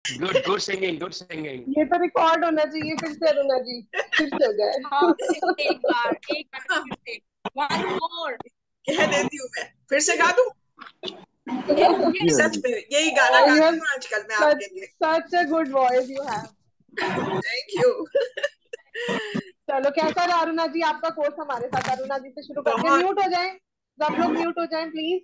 Good good singing, good singing. ये तो record होना चाहिए फिर से अरुणा जी, फिर से हो हाँ, जाए। फिर से एक बार फिर से, once more। कह देती हूँ, मैं फिर से गा दूं। यस जी यस। सच मैडम। में यही गाना यू गाती हैव हूँ आजकल मैं such आपके लिए। such a good voice you have। Thank you. चलो कैसा रहा अरुणा जी आपका कोर्स हमारे साथ? अरुणा जी से शुरू करते हैं। बहुत म्यूट हो जाएं, सब लोग म्यूट हो जाएं प्लीज।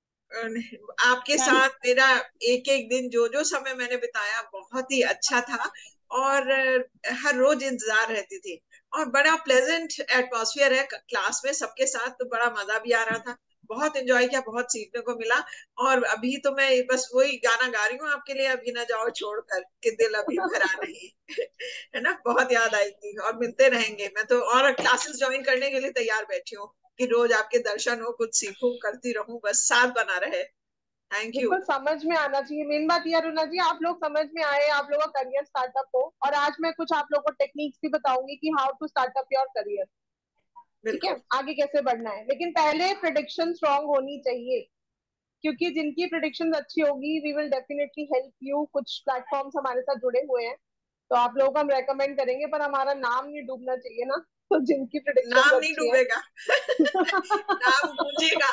आपके मैम, साथ मेरा एक एक दिन, जो जो समय मैंने बिताया, बहुत ही अच्छा था। और हर रोज इंतजार रहती थी। और बड़ा प्लेजेंट एटमॉस्फेयर है क्लास में सबके साथ, तो बड़ा मजा भी आ रहा था। बहुत एंजॉय किया, बहुत सीखने को मिला। और अभी तो मैं बस वही गाना गा रही हूँ आपके लिए, अभी ना जाओ छोड़कर कि दिल अभी भरा नहीं। है ना, बहुत याद आएगी। और मिलते रहेंगे। मैं तो और क्लासेस ज्वाइन करने के लिए तैयार बैठी हूँ कि रोज आपके दर्शन हो, कुछ सीखूं, करती रहूं, बस साथ बना रहे। Thank you. बिल्कुल समझ में आना चाहिए। मेन बात ये अरुणा जी, आप लोग समझ में आए, आप लोगों का करियर स्टार्टअप हो। और आज मैं कुछ आप लोगों को टेक्निक्स भी बताऊंगी कि how to startup your career. ठीक है, बिल्कुल। आगे कैसे बढ़ना है, लेकिन पहले प्रिडिक्शन स्ट्रांग होनी चाहिए। क्योंकि जिनकी प्रिडिक्शन अच्छी होगी, we will definitely help you. कुछ प्लेटफॉर्म्स हमारे साथ जुड़े हुए हैं, तो आप लोगों को हम रेकमेंड करेंगे, पर हमारा नाम नहीं डूबना चाहिए ना। तो जिनकी प्रिडिक्शन नाम नहीं अच्छी है। डूबेगा। नाम गूंजेगा।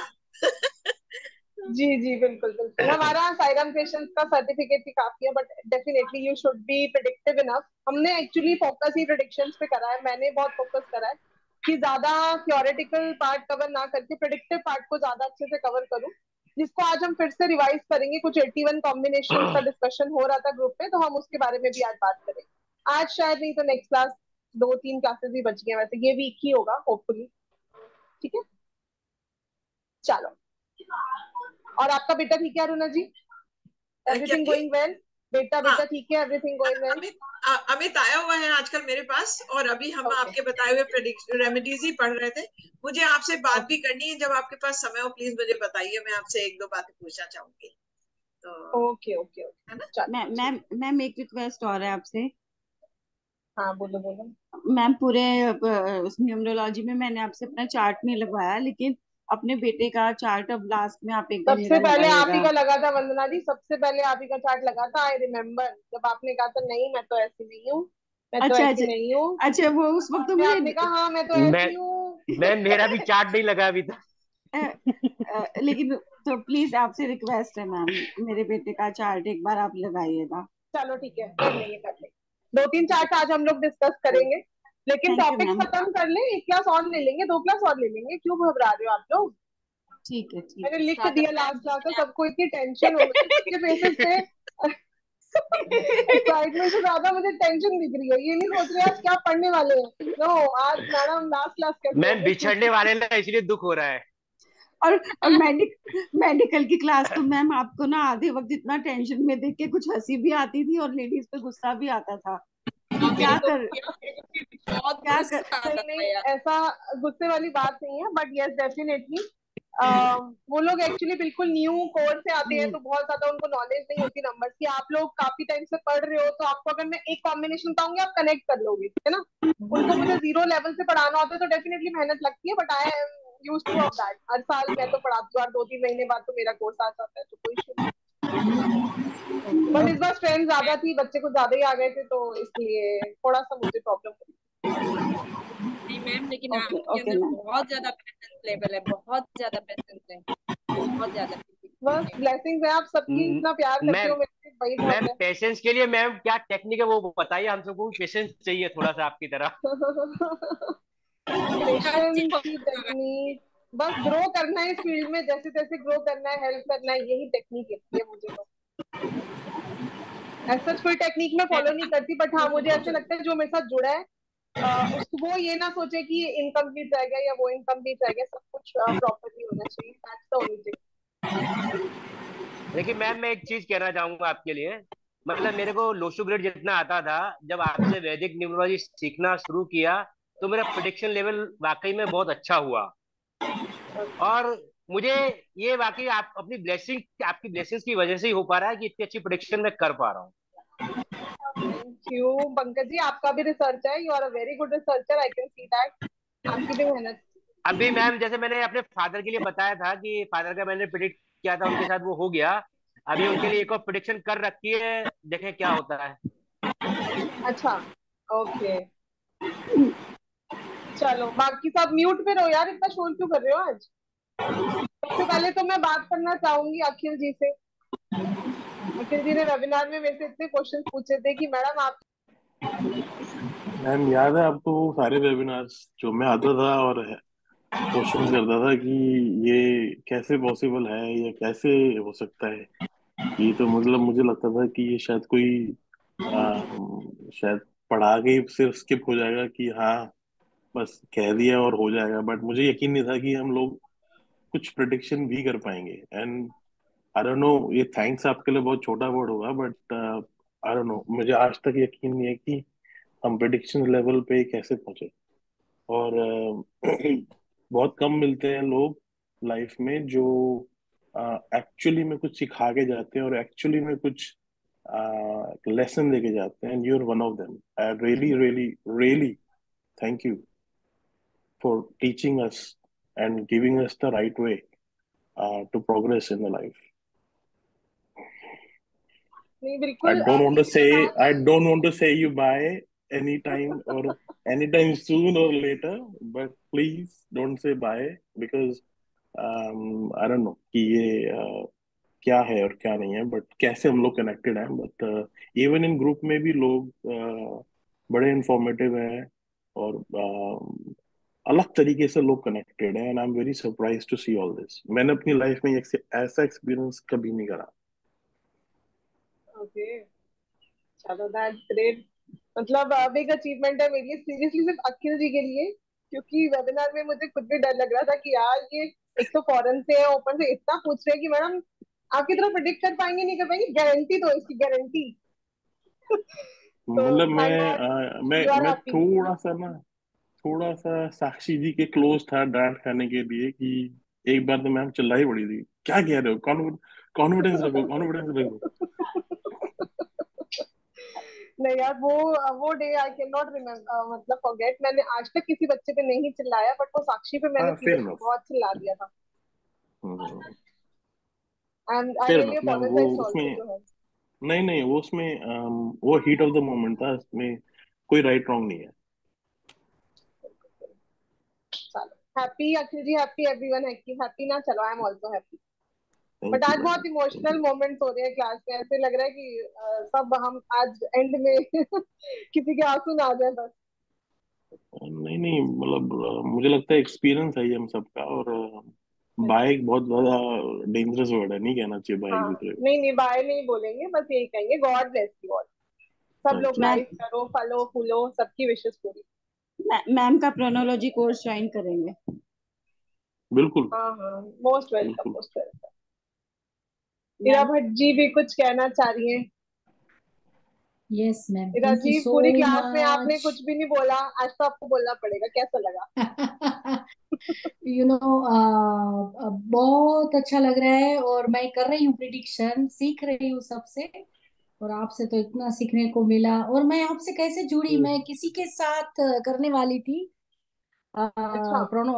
जी जी बिल्कुल बिल्कुल। हमारा साइराम क्रिएशंस का सर्टिफिकेट भी काफी है, but definitely you should be predictive enough. हमने एक्चुअली फोकस ही प्रिडिक्शंस पे करा है, मैंने बहुत फोकस करा है कि ज्यादा थ्योरेटिकल पार्ट कवर ना करके प्रिडिक्टिव पार्ट को ज्यादा अच्छे से कवर करूं। जिसको आज हम फिर से रिवाइज करेंगे। कुछ 81 कॉम्बिनेशन का डिस्कशन हो रहा था ग्रुप में, तो हम उसके बारे में भी आज बात करेंगे। आज शायद नहीं तो नेक्स्ट क्लास, 2-3 क्लासेस ही बच गए, वैसे ये वीक ही होगा होपफुली। ठीक है, चलो। और आपका बेटा ठीक है अरुणा जी? क्या एवरीथिंग जी? Going well? बेटा हाँ, बेटा ठीक है, everything going well? Amit Amit आया हुआ है आजकल मेरे पास, और अभी हम ओके आपके बताए हुए रेमेडीज ही पढ़ रहे थे। मुझे आपसे बात भी ओके करनी है, जब आपके पास समय हो प्लीज मुझे बताइए, मैं आपसे एक दो बातें पूछना चाहूंगी। तो ओके ओके है ना। ओके चलो मैम ठीक। मैम मैम, एक रिक्वेस्ट और है आपसे। हाँ बोलो बोलो। मैम, पूरे न्यूमरोलॉजी में मैंने आपसे अपना चार्ट नहीं लगवाया, लेकिन अपने बेटे का चार्ट अब लास्ट में आप एक बार सबसे मेरा पहले आप ही लगाइएगा। का लगा था वंदना जी, सबसे पहले आप ही का चार्ट लगा था। आई रिमेम्बर, जब आपने कहा था नहीं मैं तो ऐसी नहीं हूँ, मैं तो अच्छा ऐसी अच्छा। नहीं हूँ। अच्छा, वो उस वक्त तो फिर मुझे आपने कहा हाँ मैं तो मैं ऐसी हूँ। मैं मेरा भी चार्ट नहीं लगा अभी तक। लेकिन तो प्लीज आपसे रिक्वेस्ट है मैम, मेरे बेटे का चार्ट एक बार आप लगाइएगा। चलो ठीक है, कर लेंगे कर लेंगे। 2-3 चार्ट आज हम लोग डिस्कस करेंगे, लेकिन थैंक यू टॉपिक्स मैम। खत्म कर ले। एक क्लास और ले लेंगे, 2 क्लास और ले लेंगे, क्यों घबरा रहे हो आप लोग? ठीक है ठीक मैंने है। लिख स्वागत दिया लास्ट क्लास में, मैम। सबको इतनी टेंशन हो गई सबके फेसेस पे। एक्साइटमेंट से ज्यादा मुझे टेंशन दिख रही है। ये नहीं सोच रहे आज क्या पढ़ने वाले हैं। नो, आज मैडम लास्ट क्लास कैसे हो मैम गई। बिछड़ने वाले ना, इसलिए दुख हो रहा है। और और मेडिकल की क्लास तो मैम आपको ना आधे वक्त इतना टेंशन में देख के कुछ हंसी भी आती थी और लेडीज पे गुस्सा भी आता था कि हाँ, क्या कर, मेरे को भी बहुत क्या कर। गुस्सा आता नहीं था नहीं, यार। ऐसा गुस्से वाली बात नहीं है, बट यस डेफिनेटली वो लोग एक्चुअली बिल्कुल न्यू कोर्स से आते हैं, हम्म। तो बहुत ज्यादा उनको नॉलेज नहीं होती नंबर्स की। आप लोग काफी टाइम से पढ़ रहे हो, तो आपको अगर मैं एक कॉम्बिनेशन बताऊंगी आप कनेक्ट कर लोगे, है ना। उनको मुझे जीरो लेवल से पढ़ाना होता है, तो डेफिनेटली मेहनत लगती है, but I am use to of that. हर साल मैं तो पढ़ाती हूँ, और 2-3 महीने बाद तो मेरा कोर्स आ जाता है, तो कोई इशू नहीं। ओके बट इस ओके। बार स्ट्रेंथ ज्यादा थी, बच्चे कुछ ज्यादा ही आ गए थे, तो इसलिए थोड़ा सा मुझे प्रॉब्लम हुई। नहीं मैम, लेकिन ठीक आपके है, अंदर ओके मैम। बहुत ज्यादा पेशेंस लेवल है, बहुत ज्यादा पेशेंस है, बहुत ज्यादा। बस ब्लेसिंग्स है, आप सबकी इतना प्यार करते हो मैम मेरे से, वही मैम बहुत है। पेशेंस के लिए मैम क्या टेक्निक है वो बताइए, हम सबको पेशेंस चाहिए थोड़ा सा आपकी तरह। हर चीज पेशेंस की possible है। टेक्निक, बस ग्रो करना है इस फील्ड में, जैसे तैसे ग्रो करना है, हेल्प करना है, यही टेक्निक लगती है मुझे तो। ऐसा कोई टेक्निक मैं फॉलो नहीं करती, बट हाँ मुझे ऐसे लगता है जो मेरे साथ जुड़ा है उसको वो ये ना सोचे कि इनकम्प्लीट रह गया या वो इनकम्प्लीट रह गया, सब कुछ प्रॉपरली होना चाहिए, दैट्स द ओनली थिंग। देखिए मैम, मैं एक चीज कहना चाहूंगा आपके लिए। मतलब मेरे को लोशो ग्रेड जितना आता था, जब आपसे वैदिक न्यूमरोलॉजी सीखना शुरू किया, तो मेरा प्रिडिक्शन लेवल वाकई में बहुत अच्छा हुआ। और मुझे ये वाकई आप अपनी ब्लेसिंग, आपकी ब्लेसिंग्स की वजह से ही हो पा रहा है कि इतनी अच्छी प्रिडिक्शन मैं कर पा रहा हूँ। थैंक यू पंकज जी, आपका भी रिसर्च है, you are a very good researcher, I can see that. आपकी भी मेहनत। अभी मैम जैसे मैंने अपने फादर के लिए बताया था कि फादर का मैंने प्रिडिक्ट किया था, उनके साथ वो हो गया। अभी उनके लिए एक और प्रिडिक्शन कर रखी है, देखें क्या होता है। अच्छा, ओके। चलो, बाकी सब म्यूट पे रहो यार, इतना शोर क्यों कर रहे हो आज? सबसे पहले तो मैं बात करना चाहूंगी अखिल जी से। अखिल जी ने वेबिनार में मेरे से इतने क्वेश्चन पूछे थे कि मैडम आप। मैम याद है आपको वो सारे वेबिनार्स जो मैं आता था और क्वेश्चन करता था कि ये कैसे पॉसिबल है या कैसे हो सकता है? ये तो मतलब मुझे लगता था कि ये शायद कोई शायद पढ़ा के ही सिर्फ स्किप हो जाएगा कि हाँ बस कह दिया और हो जाएगा, बट मुझे यकीन नहीं था कि हम लोग कुछ प्रिडिक्शन भी कर पाएंगे। एंड आई डोंट नो, ये थैंक्स आपके लिए बहुत छोटा वर्ड होगा, बट आई डोंट नो, मुझे आज तक यकीन नहीं है कि हम प्रिडिक्शन लेवल पे कैसे पहुंचे। और बहुत कम मिलते हैं लोग लाइफ में जो एक्चुअली में कुछ सिखा के जाते हैं और एक्चुअली में कुछ लेसन देके जाते हैं, and you are one of them. I really really really thank you for teaching us and giving us the right way to progress in the life. नहीं, I बिल्कुल don't want to यही say बात। I don't want to say you bye anytime or anytime soon or later, but please don't say bye because I don't know कि ये क्या है और क्या नहीं है, बट कैसे हम लोग कनेक्टेड हैं। बट इवन इन ग्रुप में भी लोग बड़े इंफॉर्मेटिव हैं और अलग तरीके से लोग कनेक्टेड हैं, and I am very surprise to see all this. मैंने अपनी लाइफ में ऐसा एक्सपीरियंस कभी नहीं करा। ओके, चलो दैट्स ग्रेट। मतलब बिग अचीवमेंट है मेरे लिए, सीरियसली सिर्फ अखिल जी के लिए। क्योंकि वेबिनार में मुझे खुद भी डर लग रहा था कि यार ये एक तो फॉरेन से है, ऊपर से इतना पूछ रहे हैं कि मैडम आपकी तरह प्रिडिक्ट कर पाएंगे नहीं कर पाएंगे, गारंटी दो इसकी, गारंटी। तो मतलब थैंक गॉड मैं यू आर मैं हैप्पी। थोड़ा सा साक्षी जी के क्लोज था डांट खाने के लिए कि एक बार तो मैम चिल्लाई पड़ी थी, क्या कह रहे हो, कॉन्फिडेंस रखो, कॉन्फिडेंस रखो। नहीं यार, वो day I can not remember, मतलब फॉरगेट। मैंने आज तक किसी बच्चे पे नहीं चिल्लाया, बट वो साक्षी पे मैंने हाँ, फेयर सीरियसली इनफ। बहुत चिल्ला दिया था। And I fair really enough ma'am, वो अपोलोजाइज आल्सो उसमें टू हर। नहीं नहीं, वो उसमें वो हीट ऑफ द मोमेंट था, इसमें कोई राइट रॉन्ग नहीं है। चलो, happy Akhil ji, happy everyone, happy happy ना, चलो I am also happy. But thank you आज मैम, बहुत थैंक इमोशनल यू। मोमेंट्स हो रहे हैं क्लास में, ऐसे लग रहा है कि सब हम आज एंड में किसी के आंसू ना आ जाए बस। नहीं नहीं, मतलब मुझे लगता है एक्सपीरियंस है ये हम सबका। और बाइक बहुत ज्यादा डेंजरस वर्ड है, नहीं कहना चाहिए हाँ, बाइक दूसरे नहीं नहीं, बाय नहीं बोलेंगे, बस यही कहेंगे गॉड ब्लेस यू ऑल। सब को। लोग अच्छा, मैम लाइफ करो, फलो फूलो, सबकी विशेष पूरी। मैम का प्रोनोलॉजी कोर्स ज्वाइन करेंगे। बिल्कुल हाँ हाँ, मोस्ट वेलकम, बिल्कुल। Most welcome. Ira ma'am, Bhatt ji भी कुछ कहना चाह रही हैं। Yes ma'am, Ira thank you ji, so पूरी क्लास में आपने मच। कुछ भी नहीं बोला, आज तो आपको बोलना पड़ेगा, कैसा लगा? यू नो बहुत अच्छा लग रहा है, और मैं कर रही हूँ प्रिडिक्शन, सीख रही हूँ सबसे। और आपसे तो इतना सीखने को मिला। और मैं आपसे कैसे जुड़ी, मैं किसी के साथ करने वाली थी अच्छा प्रोनो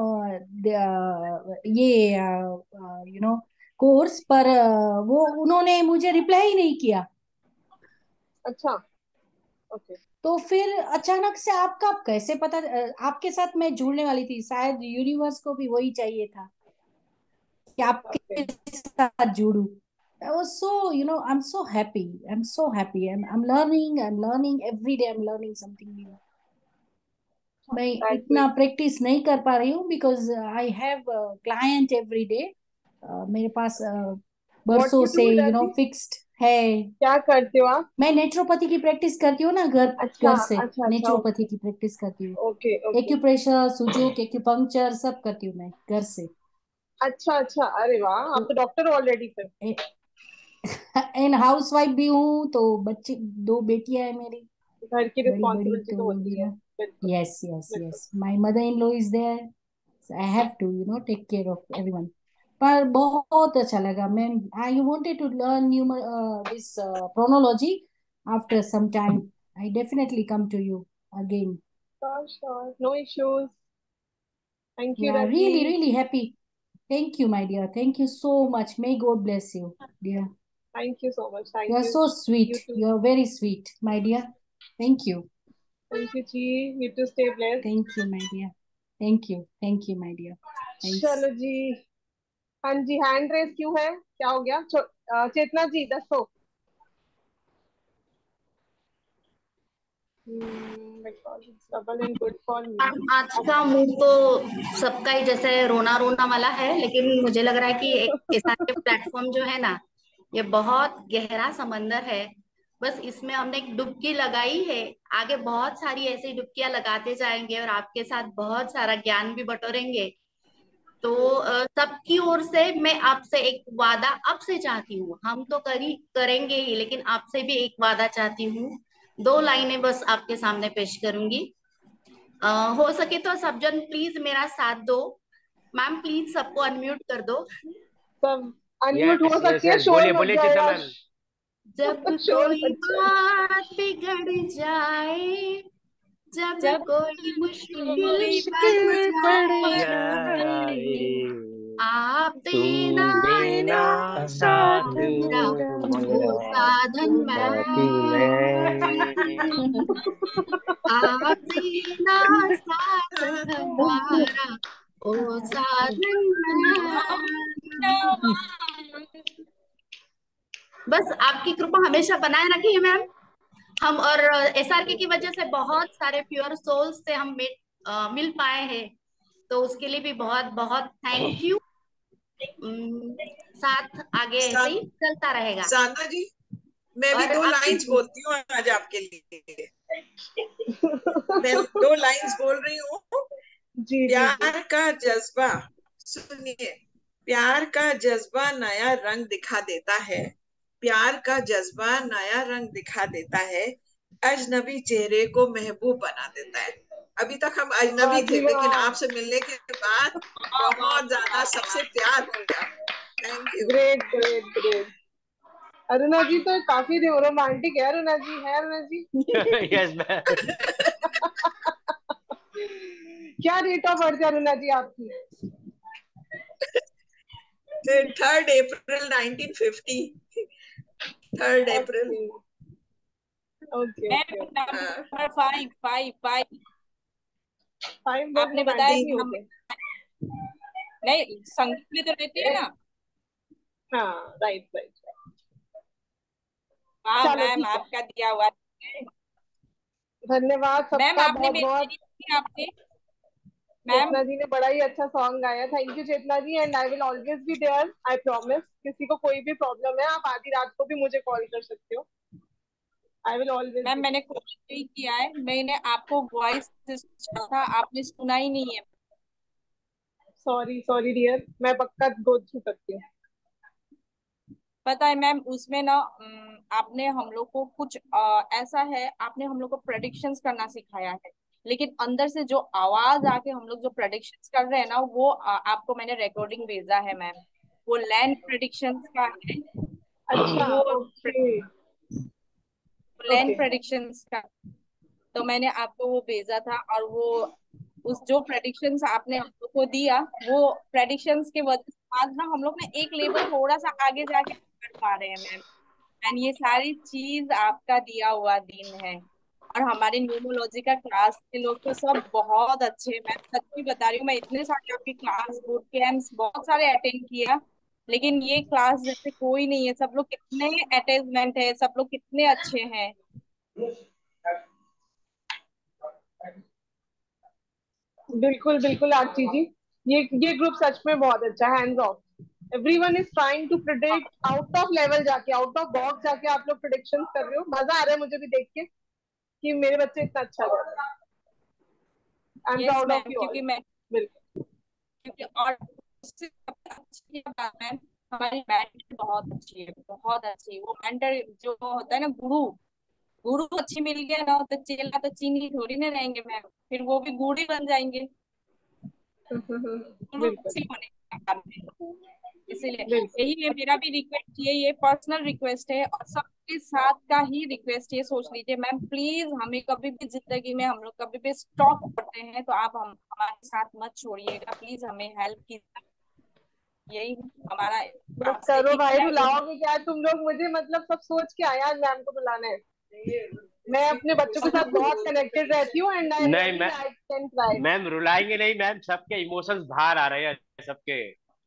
ये कोर्स पर, वो उन्होंने मुझे रिप्लाई ही नहीं किया। अच्छा, ओके। तो फिर अचानक से आपका कैसे पता, आपके साथ मैं जुड़ने वाली थी, शायद यूनिवर्स को भी वही चाहिए था कि ओके, आपके साथ जुड़ूं। I was so, I'm so happy. I'm so happy. I'm learning. I'm learning every day. I'm learning something new. मैं दैट्स इतना ग्रेट। प्रैक्टिस नहीं कर पा रही हूँ because I have client every day. मेरे पास व्हाट बरसों यू से डू इरा जी? फिक्स्ड है। क्या करते हो आप? मैं नेचुरोपैथी की प्रैक्टिस करती हूँ ना, घर अच्छा घर से अच्छा अच्छा, नेचुरोपैथी ओके की प्रैक्टिस करती हूँ। Okay okay. Acupressure, sujok, acupuncture सब करती हूँ मैं घर से। अच्छा अच्छा, अरे वाह, आप तो तो डॉक्टर ऑलरेडी फिर। एंड हाउस वाइफ भी हूँ, तो बच्चे, 2 बेटियां हैं मेरी, घर की बड़ी बड़ी। रिस्पॉन्सिबिलिटी तो तो होती है, बिल्कुल यस यस बिल्कुल। Yes, my mother in law is there, I have to take care of everyone. पर बहुत अच्छा लगा ma'am. I wanted to learn this numerology after some time. I definitely come to you again. Sure sure, no issues. Thank you Yeah, Raji. really, really happy. Thank you, my dear. Thank you so much. May God bless you, dear. Thank you so much, You thank are you. so sweet. You too, You are very sweet, my dear. Thank you. Thank you ji, you too stay blessed. Thank you, my dear. Thank you. Thank you, my dear. Thanks. चलो जी, हाँ जी, hand raise क्यों है, क्या हो गया? चेतना जी दसो। Double and good for me. आज का मूड तो सबका ही जैसे रोना रोना वाला है, लेकिन मुझे लग रहा है कि एक एसआरके प्लेटफॉर्म जो है ना, ये बहुत गहरा समंदर है। बस इसमें हमने एक डुबकी लगाई है, आगे बहुत सारी ऐसी डुबकियां लगाते जाएंगे और आपके साथ बहुत सारा ज्ञान भी बटोरेंगे। तो सबकी ओर से मैं आपसे एक वादा अब से चाहती हूँ, हम तो करेंगे ही, लेकिन आपसे भी एक वादा चाहती हूँ। 2 लाइनें बस आपके सामने पेश करूंगी। हो सके तो सब जन प्लीज मेरा साथ दो। मैम प्लीज सबको अनम्यूट कर दो। सब अनम्यूट हो यस यस सकती है, यस, शोर बोलिए मच बोलिए चेतना जाएगा। मैम। जब शोर कोई मच जाएगा। बात बिगड़ जाए, जब जब कोई मुश्किल पड़ मुश्किल पड़ जाए, जाए, आप देना तुम देना साथ साथ मेरा, मेरा, वो साधन साथी मैं। आप देना साथ हमारा, ओ साधन बस आपकी कृपा हमेशा बनाए रखिए मैम। हम और एसआरके की वजह से बहुत सारे प्योर सोल्स से हम मिल पाए हैं, तो उसके लिए भी बहुत बहुत थैंक यू। साथ आगे ऐसे ही चलता रहेगा। साधना जी, मैं भी और 2 लाइंस आपकी बोलती हूँ आज आपके लिए। मैं 2 लाइंस बोल रही हूँ। जी जी जी। प्यार का जज्बा, सुनिए, प्यार का जज्बा नया रंग दिखा देता है, प्यार का जज्बा नया रंग दिखा देता है, अजनबी चेहरे को महबूब बना देता है। अभी तक हम वाह अजनबी थे, जी लेकिन वाह, आपसे मिलने के बाद बहुत ज्यादा सबसे प्यार हो गया। Thank you. Great great great. Aruna ji तो काफी रोमांटिक है, अरुणा जी, है अरुणा जी? Yes ma'am. क्या रेट ऑफ बर्थ है अरुणा जी आपकी? 3 अप्रैल 1950। 3 अप्रैल। Okay ma'am okay okay. Number 5 5 5। Five बहुत आपने बताया रोमांटिक कि नहीं हम होते। नहीं संगीत में तो रहते हैं ना। हाँ राइट राइट। हाँ चलो मैम ठीक है, आपका दिया हुआ है। धन्यवाद मैम सबका आपने बहुत मेरी बहुत। तारीफ की आपने। मैम चेतना जी ने बड़ा ही अच्छा सॉन्ग गाया, thank you Chetna ji, and I will always be there, I promise. किसी को कोई भी प्रॉब्लम है, आप आधी रात को भी मुझे कॉल कर सकते हो, I will always ma'am be मैंने देयर। कोशिश नहीं किया है, मैंने आपको वॉइस था, आपने सुना ही नहीं है। सॉरी सॉरी डियर, मैं पक्का गो थ्रू करती हूँ। पता है मैम उसमें ना आपने हम लोग को कुछ ऐसा है, आपने हम लोग को प्रेडिक्शंस करना सिखाया है, लेकिन अंदर से जो आवाज आके हम लोग जो प्रेडिक्शंस कर रहे हैं ना, वो आपको मैंने रिकॉर्डिंग भेजा है मैम, वो लैंड प्रेडिक्शंस का है। अच्छा वो ओके लैंड ओके। प्रेडिक्शंस का, तो मैंने आपको वो भेजा था, और वो उस जो प्रेडिक्शंस आपने हम लोग को दिया, वो प्रेडिक्शंस के वजह से आज ना हम लोग ने एक लेवल थोड़ा सा आगे जाके कर पा रहे हैं मैम। एंड ये सारी चीज आपका दिया हुआ दिन है। और हमारे न्यूमोलॉजी का क्लास के लोग तो सब बहुत अच्छे हैं। मैं सच्ची बता रही हूँ, मैं इतने सारे आपके क्लास बूट कैंप्स बहुत सारे अटेंड किया, लेकिन ये क्लास जैसे कोई नहीं है। सब लोग कितने अटैचमेंट है, सब लोग कितने अच्छे हैं। बिल्कुल बिल्कुल आरती जी, ये ग्रुप सच में बहुत अच्छा है, hands off. Everyone is trying to predict out of level जाके, आउट ऑफ बॉक्स जाके आप लोग प्रिडिक्शन कर रहे हो, मजा आ रहा है मुझे भी देख के कि मेरे बच्चे इतना अच्छा कर रहे हैं। I am yes proud of ma'am, you all. क्योंकि मैं बिल्कुल क्योंकि और उससे सबसे अच्छी बात मैम, हमारी मेंटर बहुत अच्छी है, बहुत अच्छी। वो मेंटर जो होता है ना, गुरु, गुरु अच्छी मिल गया ना, तो चेला तो चीनी थोड़ी ना रहेंगे मैम, फिर वो भी गुरु ही बन जाएंगे। गुरु बिल्कुल अच्छी होने का कारण है। इसीलिए बिल्कुल। यही है मेरा भी रिक्वेस्ट, ये पर्सनल रिक्वेस्ट है, और सबके साथ का ही रिक्वेस्ट, ये सोच लीजिए मैम प्लीज, हमें कभी भी जिंदगी में हम लोग कभी भी स्टॉप करते हैं तो आप हम हमारे साथ मत छोड़िएगा प्लीज, हमें हेल्प कीजिए। यही हमारा बस आपसे करो एक भाई, है। रुलाओगे क्या तुम लोग मुझे? मतलब सब सोच के आया आज मैम को बुलाना है। मैं अपने बच्चों के साथ बहुत कनेक्टेड रहती हूँ एंड आई नहीं really I can cry. Ma'am रुलाएंगे नहीं मैम, सबके इमोशंस बाहर आ रहे हैं सबके।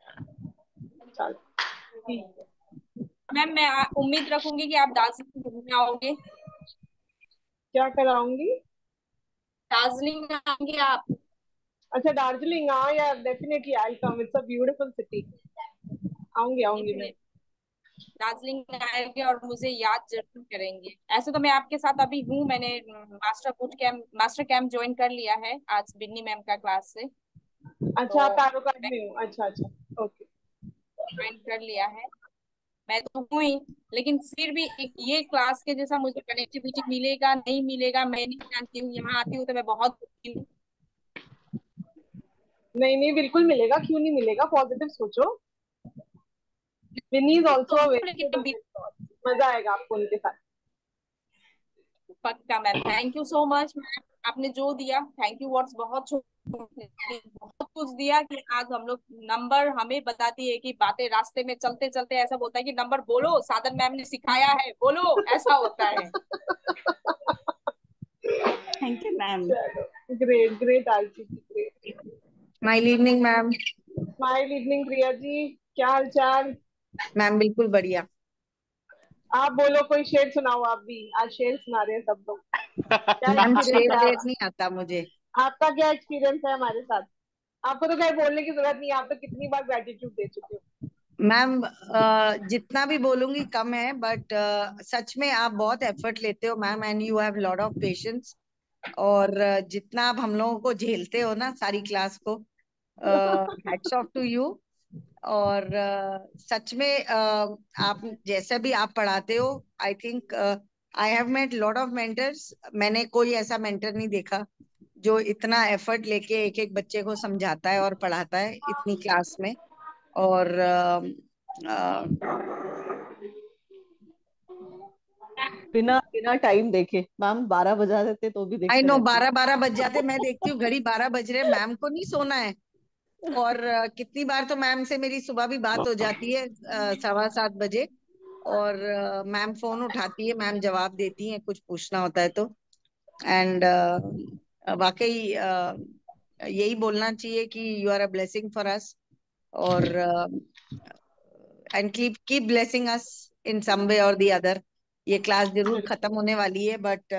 चलो ठीक है। मैम मैं उम्मीद रखूंगी कि आप दार्जिलिंग घूमने आओगे। क्या कराऊंगी? दार्जिलिंग में आएंगे आप? अच्छा दार्जिलिंग, हाँ यार definitely I come, it's a beautiful city. आऊंगी आऊंगी मैं। डेफिनेट दार्जिलिंग आएंगे और मुझे याद जरूर करेंगे। ऐसे तो मैं आपके साथ अभी हूँ, मैंने मास्टर कैंप ज्वाइन कर लिया है आज बिन्नी मैम का क्लास से। अच्छा आप तो पैरोकार मैं में हो? अच्छा अच्छा ओके। ज्वाइन कर लिया है। मैं तो हूँ ही, लेकिन फिर भी एक ये क्लास के जैसा मुझे कनेक्टिविटी मिलेगा नहीं मिलेगा मैं नहीं जानती हूँ। यहाँ आती हूँ तो मैं बहुत खुशी हूँ। नहीं नहीं बिल्कुल मिलेगा, क्यों नहीं मिलेगा, पॉजिटिव सोचो। Vini is also a very good लेकिन मजा आएगा आपको उनके साथ। पक्का ma'am, thank you so much ma'am. आपने जो दिया थैंक यू वर्ड्स बहुत कुछ दिया कि आज हम लोग नंबर हमें बताती है कि बातें रास्ते में चलते चलते ऐसा बोलता है कि नंबर बोलो, साधन मैम ने सिखाया है बोलो, ऐसा होता है। Thank you ma'am. चलो great great Aarti ji, great. Smile evening ma'am. Smile evening Priya ji, क्या हाल चाल? मैम बिल्कुल बढ़िया। आप बोलो, कोई शेर सुनाओ, आप भी आज शेर सुना रहे हैं सब लोग। क्या मैम एक्सपीरियंस शेर है वेर नहीं आता मुझे। आपका क्या एक्सपीरियंस है हमारे साथ? आपको तो खैर बोलने की जरूरत नहीं है, आप तो कितनी बार ग्रेटिट्यूड दे चुके हो। मैम जितना भी बोलूंगी कम है, बट सच में आप बहुत एफर्ट लेते हो ma'am, and you have lot of patience. और जितना आप हम लोगों को झेलते हो ना सारी क्लास को, हैट्स ऑफ टू यू। और सच में आप जैसा भी आप पढ़ाते हो, I think I have met lot of mentors. मैंने कोई ऐसा मेंटर नहीं देखा जो इतना एफर्ट लेके एक एक बच्चे को समझाता है और पढ़ाता है इतनी क्लास में। और बिना बिना टाइम देखे मैम 12 बजा देते तो भी आई देखते नो रहती। 12-12 बज जाते, मैं देखती हूँ घड़ी 12 बज रहे, मैम को नहीं सोना है। और कितनी बार तो मैम से मेरी सुबह भी बात हो जाती है 7:15 बजे। और मैम फोन उठाती है, मैम जवाब देती है कुछ पूछना होता है तो। एंड वाकई यही बोलना चाहिए कि you are a blessing for us. और and keep blessing us in some way और दी अदर। ये क्लास जरूर खत्म होने वाली है, बट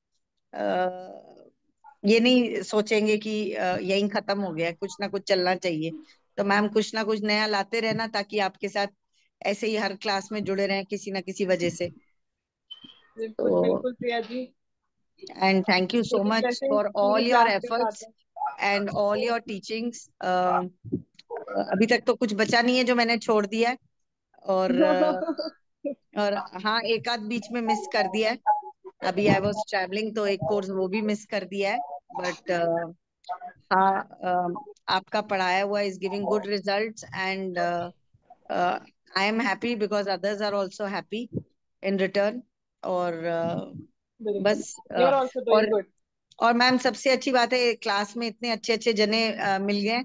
ये नहीं सोचेंगे कि यहीं खत्म हो गया है, कुछ ना कुछ चलना चाहिए। तो मैम कुछ ना कुछ नया लाते रहना, ताकि आपके साथ ऐसे ही हर क्लास में जुड़े रहें किसी ना किसी वजह से। बिल्कुल तो बिल्कुल Priya ji. And thank you so यही मच ब्लेसिंग फॉर पूरी ऑल योर क्लास के साथ एफर्ट्स है। And all your teachings. अभी तक तो कुछ बचा नहीं है जो मैंने छोड़ दिया है। और और हाँ, एक आध बीच में मिस कर दिया है। अभी आई वॉज ट्रैवलिंग तो एक कोर्स वो भी मिस कर दिया है। बट हाँ, आपका पढ़ाया हुआ is giving good results, and I am happy because others are also happy in return. और बिल्कुल, बस you are also doing good. और मैम सबसे अच्छी बात है क्लास में इतने अच्छे अच्छे जने मिल गए।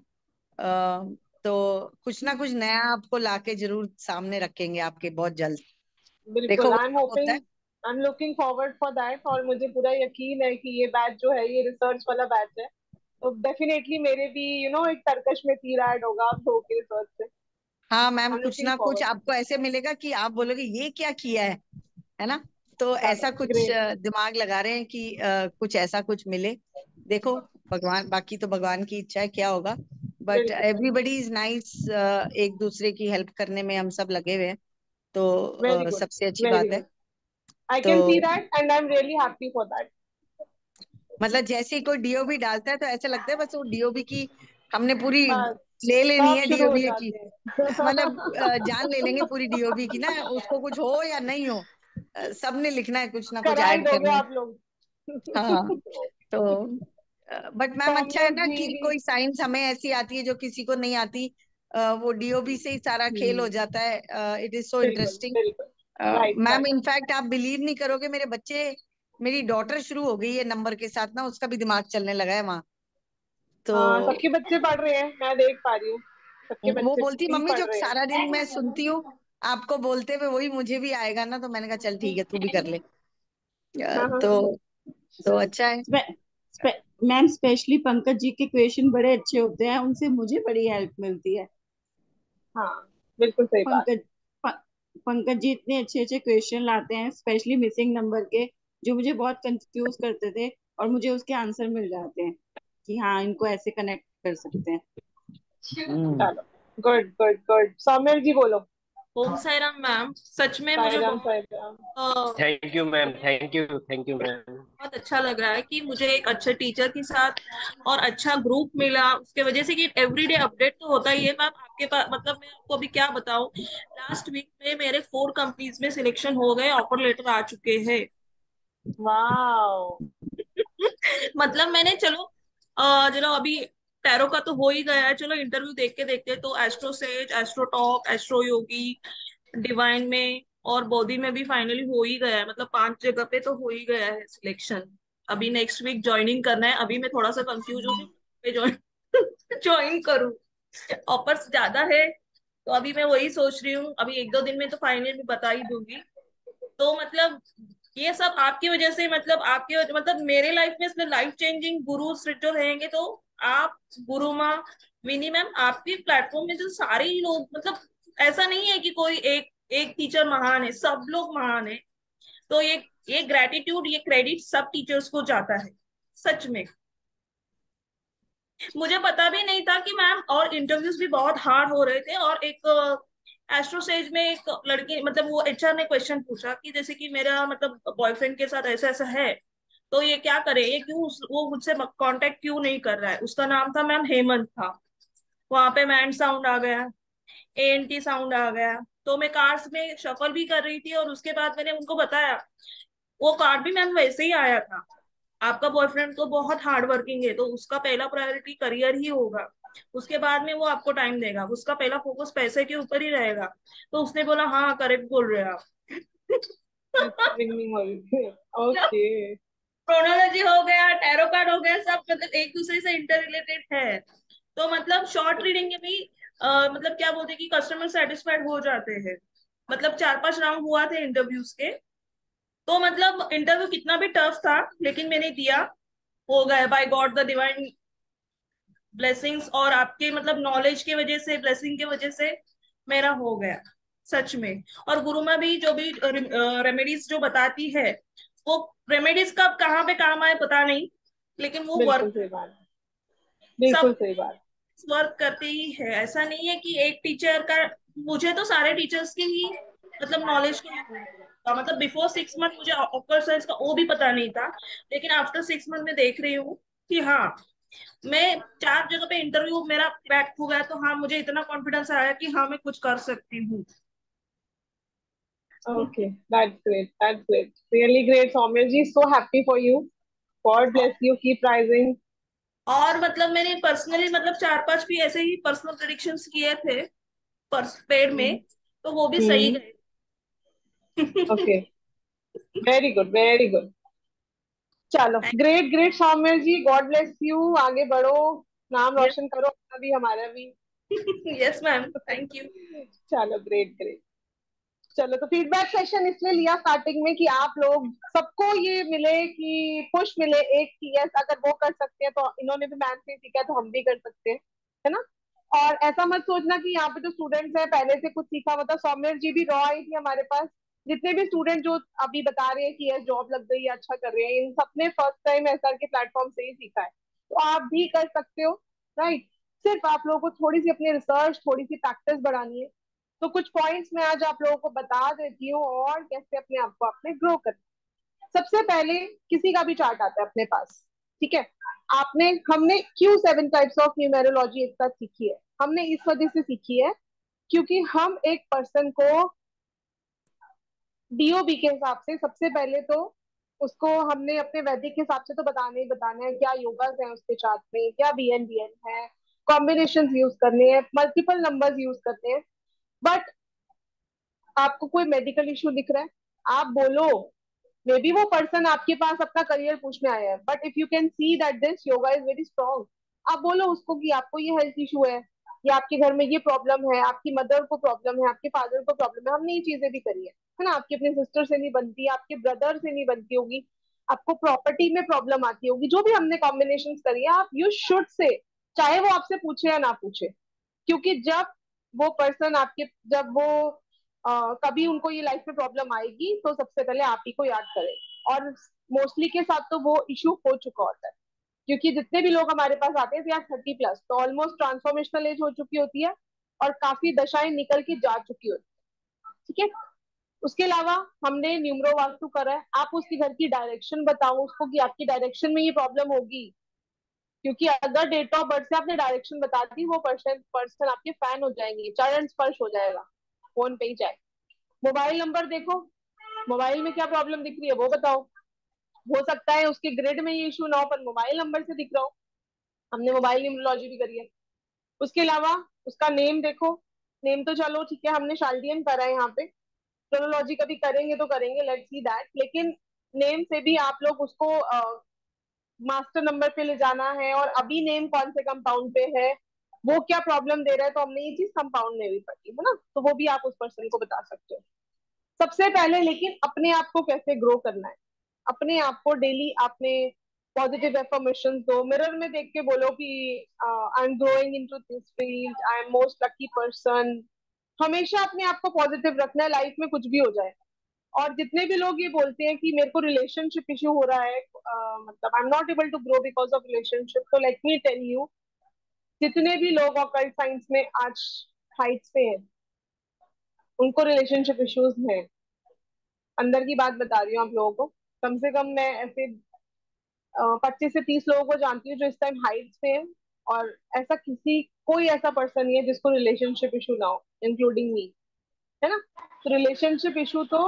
तो कुछ ना कुछ नया आपको लाके जरूर सामने रखेंगे आपके बहुत जल्द। देखो बिल्कुल, वो आई एम क्या होता होपिंग, है। I am looking forward for that. और मुझे पूरा यकीन है कि ये बैच जो है ये रिसर्च वाला बैच है, तो डेफिनेटली मेरे भी एक तरकश में तीर ऐड होगा आप लोगों के रिसर्च से। हाँ मैम, आई एम कुछ लुकिंग ना कुछ फॉरवर्ड। आपको ऐसे मिलेगा कि आप बोलोगे ये क्या किया है ना। तो चलो ऐसा कुछ ग्रेट। दिमाग लगा रहे हैं कि कुछ ऐसा कुछ मिले। देखो भगवान, बाकी तो भगवान की इच्छा है क्या होगा। बट बिल्कुल एवरीबडी इज नाइस, एक दूसरे की हेल्प करने में हम सब लगे हुए हैं। तो वेरी गुड, सबसे अच्छी वेरी बात है। गुड। आई कैन सी तो that and I am really happy for that. मतलब जैसे ही कोई डीओबी डालता है तो ऐसा लगता है बस वो डीओबी की हमने पूरी बस ले लेनी सब है शुरू हो डीओबी की। जाते हैं। मतलब जान ले लेंगे पूरी डीओबी की ना, उसको कुछ हो या नहीं हो, सबने लिखना है, कुछ ना कुछ करा ही ऐड दोगे करना है। आप लोग। हाँ। तो बट मैम अच्छा है तन्मय ना जी कि भी। कोई साइंस हमें ऐसी आती है जो किसी को नहीं आती। वो डीओबी से ही सारा खेल हो जाता है। इट इज सो बिल्कुल इंटरेस्टिंग। बिल्कुल। Right ma'am right. इनफैक्ट आप बिलीव नहीं करोगे, मेरे बच्चे, मेरी डॉटर शुरू हो गई है नंबर के साथ ना, उसका भी दिमाग चलने लगा है वहाँ। तो हाँ सबके बच्चे पढ़ रहे हैं, मैं देख पा रही हूँ। सबके वो बच्चे बोलती भी मम्मी पढ़ जो रहे हैं। सारा दिन मैं सुनती हूँ आपको बोलते हुए वही मुझे भी आएगा ना, तो मैंने कहा चल ठीक है तू भी कर ले। हाँ हाँ तो अच्छा है। मैम स्पेशली पंकज जी के क्वेश्चन बड़े अच्छे होते हैं, उनसे मुझे बड़ी हेल्प मिलती है। हाँ, बिल्कुल सही बात। पंकज प- पंकज जी इतने अच्छे अच्छे क्वेश्चन लाते हैं, स्पेशली मिसिंग नंबर के, जो मुझे बहुत कंफ्यूज करते थे, और मुझे उसके आंसर मिल जाते हैं कि हाँ इनको ऐसे कनेक्ट कर सकते हैं। चलो, good good good. Saumya ji बोलो। ओम साई राम मैम, सच में मुझे साईराम बहुत Sairam. Thank you ma'am, thank you ma'am. बहुत अच्छा लग रहा है कि मुझे एक अच्छे टीचर के साथ और अच्छा ग्रुप मिला, उसके वजह से कि एवरीडे अपडेट तो होता ही है मैम आपके पास। मतलब मैं आपको अभी क्या बताऊं, लास्ट वीक में मेरे 4 कंपनीज में सिलेक्शन हो गए, ऑफर लेटर आ चुके हैं। वाओ। मतलब मैंने चलो चलो अभी टैरो का तो हो ही गया है, चलो इंटरव्यू देख के देखते हैं, तो Astro Sage, Astro Talk, Astro Yogi, Divine में और बोधि में भी फाइनली हो ही गया है। मतलब 5 जगह पे तो हो ही गया है सिलेक्शन। अभी नेक्स्ट वीक ज्वाइनिंग करना है। अभी मैं थोड़ा सा कंफ्यूज हूँ कि ज्वाइन ज्वाइन करूँ, ऑफर्स ज्यादा है, तो अभी मैं वही सोच रही हूँ। अभी 1-2 दिन में तो फाइनल में बता ही दूंगी। तो मतलब ये सब आपकी वजह से, मतलब मतलब मेरे लाइफ में इसमें लाइफ चेंजिंग गुरु जो रहेंगे तो आप, गुरु माँ, विनी मैम, आपके प्लेटफॉर्म में जो सारे ही लोग, मतलब ऐसा नहीं है कि कोई एक एक टीचर महान है, सब लोग महान है। तो ये ग्रेटिट्यूड, ये क्रेडिट सब टीचर्स को जाता है सच में। मुझे पता भी नहीं था कि मैम, और इंटरव्यूज भी बहुत हार्ड हो रहे थे। और एक एस्ट्रोसेज में एक लड़की, मतलब वो एचआर ने क्वेश्चन पूछा कि जैसे कि मेरा मतलब बॉयफ्रेंड के साथ ऐसा ऐसा है, तो ये क्या करे, ये क्यों वो मुझसे कांटेक्ट क्यों नहीं कर रहा है। उसका नाम था मैम हेमंत था। वहां पे मैन साउंड आ गया, एएनटी साउंड आ गया। तो मैं कार्ड्स में शफल भी कर रही थी, और उसके बाद मैंने उनको बताया, वो कार्ड भी मैम वैसे ही आया था, आपका बॉयफ्रेंड तो बहुत हार्ड वर्किंग है, तो उसका पहला प्रायोरिटी करियर ही होगा, उसके बाद में वो आपको टाइम देगा, उसका पहला फोकस पैसे के ऊपर ही रहेगा। तो उसने बोला हाँ करेक्ट बोल रहे हैं आप। ट्रेनिंग हो रही थी। ओके। प्रोनोलॉजी हो गया, टैरो कार्ड हो गया, सब मतलब एक दूसरे से इंटर रिलेटेड है। तो मतलब शॉर्ट रीडिंग में भी मतलब क्या बोलते हैं कि कस्टमर सेटिस्फाइड हो जाते हैं। मतलब 4-5 राउंड हुआ थे इंटरव्यूज के। तो मतलब इंटरव्यू कितना भी टफ था, लेकिन मैंने दिया, हो गया by God the divine blessings, और आपके मतलब नॉलेज की वजह से, ब्लेसिंग की वजह से मेरा हो गया सच में। और गुरु में भी जो भी रेमेडीज जो बताती है, वो रेमेडीज कब कहाँ पे काम आए पता नहीं, लेकिन वो बिल्कुल वर्क, सही बात। बिल्कुल सब सही बात। वर्क करते ही है। ऐसा नहीं है कि एक टीचर का, मुझे तो सारे टीचर्स की ही मतलब नॉलेज का मतलब बिफोर 6 मंथ मुझे ऑक्वर साइंस का वो भी पता नहीं था, लेकिन आफ्टर 6 मंथ में देख रही हूँ कि हाँ, मैं 4 जगह पे इंटरव्यू मेरा क्रैक हो गया, तो हाँ मुझे इतना कॉन्फिडेंस आया कि हाँ मैं कुछ कर सकती हूँ। Okay, that's great. That's great. Really great, Soumya ji. So happy for you. God bless you. Keep rising. और मतलब मैंने पर्सनली मतलब 4-5 भी ऐसे ही पर्सनल प्रेडिक्शंस किए थे पेड में, तो वो भी सही Hmm. गए। Okay. Very good. Very good. चलो, great great Saumya ji, God bless you. आगे बढ़ो, नाम यस रोशन करो अपना भी हमारा भी। Yes ma'am, thank you. चलो, ग्रेट ग्रेट। चलो, तो फीडबैक सेशन इसलिए लिया स्टार्टिंग में कि आप लोग सबको ये मिले, कि पुश मिले एक कि यस, अगर वो कर सकते हैं तो इन्होंने भी मैथ से सीखा तो हम भी कर सकते हैं, है ना। और ऐसा मत सोचना कि यहाँ पे जो स्टूडेंट्स हैं पहले से कुछ सीखा हुआ था। सौम्य जी भी रॉ आई थी हमारे पास। जितने भी स्टूडेंट जो अभी बता रहे हैं कि यस जॉब लग गई है, अच्छा कर रहे हैं, इन सबने फर्स्ट टाइम एसआर के प्लेटफॉर्म से ही सीखा है, तो आप भी कर सकते हो। राइट। सिर्फ आप लोगों को थोड़ी सी अपनी रिसर्च, थोड़ी सी प्रैक्टिस बढ़ानी है। तो कुछ पॉइंट्स मैं आज आप लोगों को बता देती हूँ, और कैसे अपने आप को आपने ग्रो करना। सबसे पहले, किसी का भी चार्ट आता है अपने पास, ठीक है। हमने क्यों 7 टाइप्स ऑफ न्यूमेरोलॉजी एक साथ सीखी है? हमने इस वजह से सीखी है क्योंकि हम एक पर्सन को डीओबी के हिसाब से, सबसे पहले तो उसको हमने अपने वैदिक के हिसाब से तो बताना ही बताना है, क्या योगास है उसके चार्ट में, क्या बीएन है, कॉम्बिनेशन यूज करने हैं, मल्टीपल नंबर्स यूज करते हैं। बट आपको कोई मेडिकल इशू दिख रहा है, आप बोलो। मे बी वो पर्सन आपके पास अपना करियर पूछने आया है, but if you can see that this yoga is very strong, आप बोलो उसको कि आपको ये हेल्थ इशू है, या आपके घर में ये प्रॉब्लम है, आपकी मदर को प्रॉब्लम है, आपके फादर को प्रॉब्लम है, हमने ये चीजें भी करी है ना। आपकी अपने सिस्टर से नहीं बनती, आपके ब्रदर से नहीं बनती होगी, आपको प्रॉपर्टी में प्रॉब्लम आती होगी, जो भी हमने कॉम्बिनेशन करी है, आप यू शुड से, चाहे वो आपसे पूछे या ना पूछे। क्योंकि जब वो पर्सन आपके, जब वो कभी उनको ये लाइफ में प्रॉब्लम आएगी तो सबसे पहले आप ही को याद करें। और मोस्टली के साथ तो वो इशू हो चुका होता है, क्योंकि जितने भी लोग हमारे पास आते हैं, 30+ तो ऑलमोस्ट ट्रांसफॉर्मेशनल एज हो चुकी होती है और काफी दशाएं निकल के जा चुकी होती है। ठीक है। उसके अलावा हमने न्यूमरो वास्तु करा है, आप उसके घर की डायरेक्शन बताओ उसको कि आपकी डायरेक्शन में ये प्रॉब्लम होगी। क्योंकि अगर डेट ऑफ बर्थ से आपने डायरेक्शन बता दी, वो पर्सन पर्सन आपके फैन हो जाएंगे, चरण स्पर्श हो जाएगा, फोन पे ही चाहे। मोबाइल नंबर देखो, मोबाइल में क्या प्रॉब्लम दिख रही है वो बताओ। हो सकता है उसके ग्रिड में ये इशू ना हो, पर मोबाइल नंबर से दिख रहा हो। हमने मोबाइल न्यूमरोलॉजी भी करी है। उसके अलावा उसका नेम देखो, नेम तो चलो ठीक है, हमने शाल्डियन करा है यहाँ पे, क्रोनोलॉजी कभी करेंगे तो करेंगे, लेट्स सी दैट। लेकिन नेम से भी आप लोग उसको मास्टर नंबर पे ले जाना है, और अभी नेम कौन से कंपाउंड पे है, वो क्या प्रॉब्लम दे रहा है, तो हमने ये चीज कंपाउंड में भी पढ़ी है ना, तो वो भी आप उस पर्सन को बता सकते हो। सबसे पहले लेकिन अपने आप को कैसे ग्रो करना है, अपने आप को डेली आपने पॉजिटिव एफर्मेशन दो, मिरर में देख के बोलो कि I am growing into this field, I am most lucky person. हमेशा अपने आप को पॉजिटिव रखना है, लाइफ में कुछ भी हो जाए। और जितने भी लोग ये बोलते हैं कि मेरे को रिलेशनशिप इश्यू हो रहा है, मतलब I am not able to grow because of relationship, तो लेट मी टेल यू, जितने भी लोग ऑकल्ट साइंस में आज हाइट्स पे हैं, उनको रिलेशनशिप इश्यूज हैं। अंदर की बात बता रही हूँ आप लोगों को, कम से कम मैं ऐसे 25 से 30 लोगों को जानती हूँ जो इस टाइम हाइट्स पे हैं, और ऐसा किसी, कोई ऐसा पर्सन नहीं है जिसको रिलेशनशिप इशू ना हो, इंक्लूडिंग मी, है ना। तो रिलेशनशिप इशू तो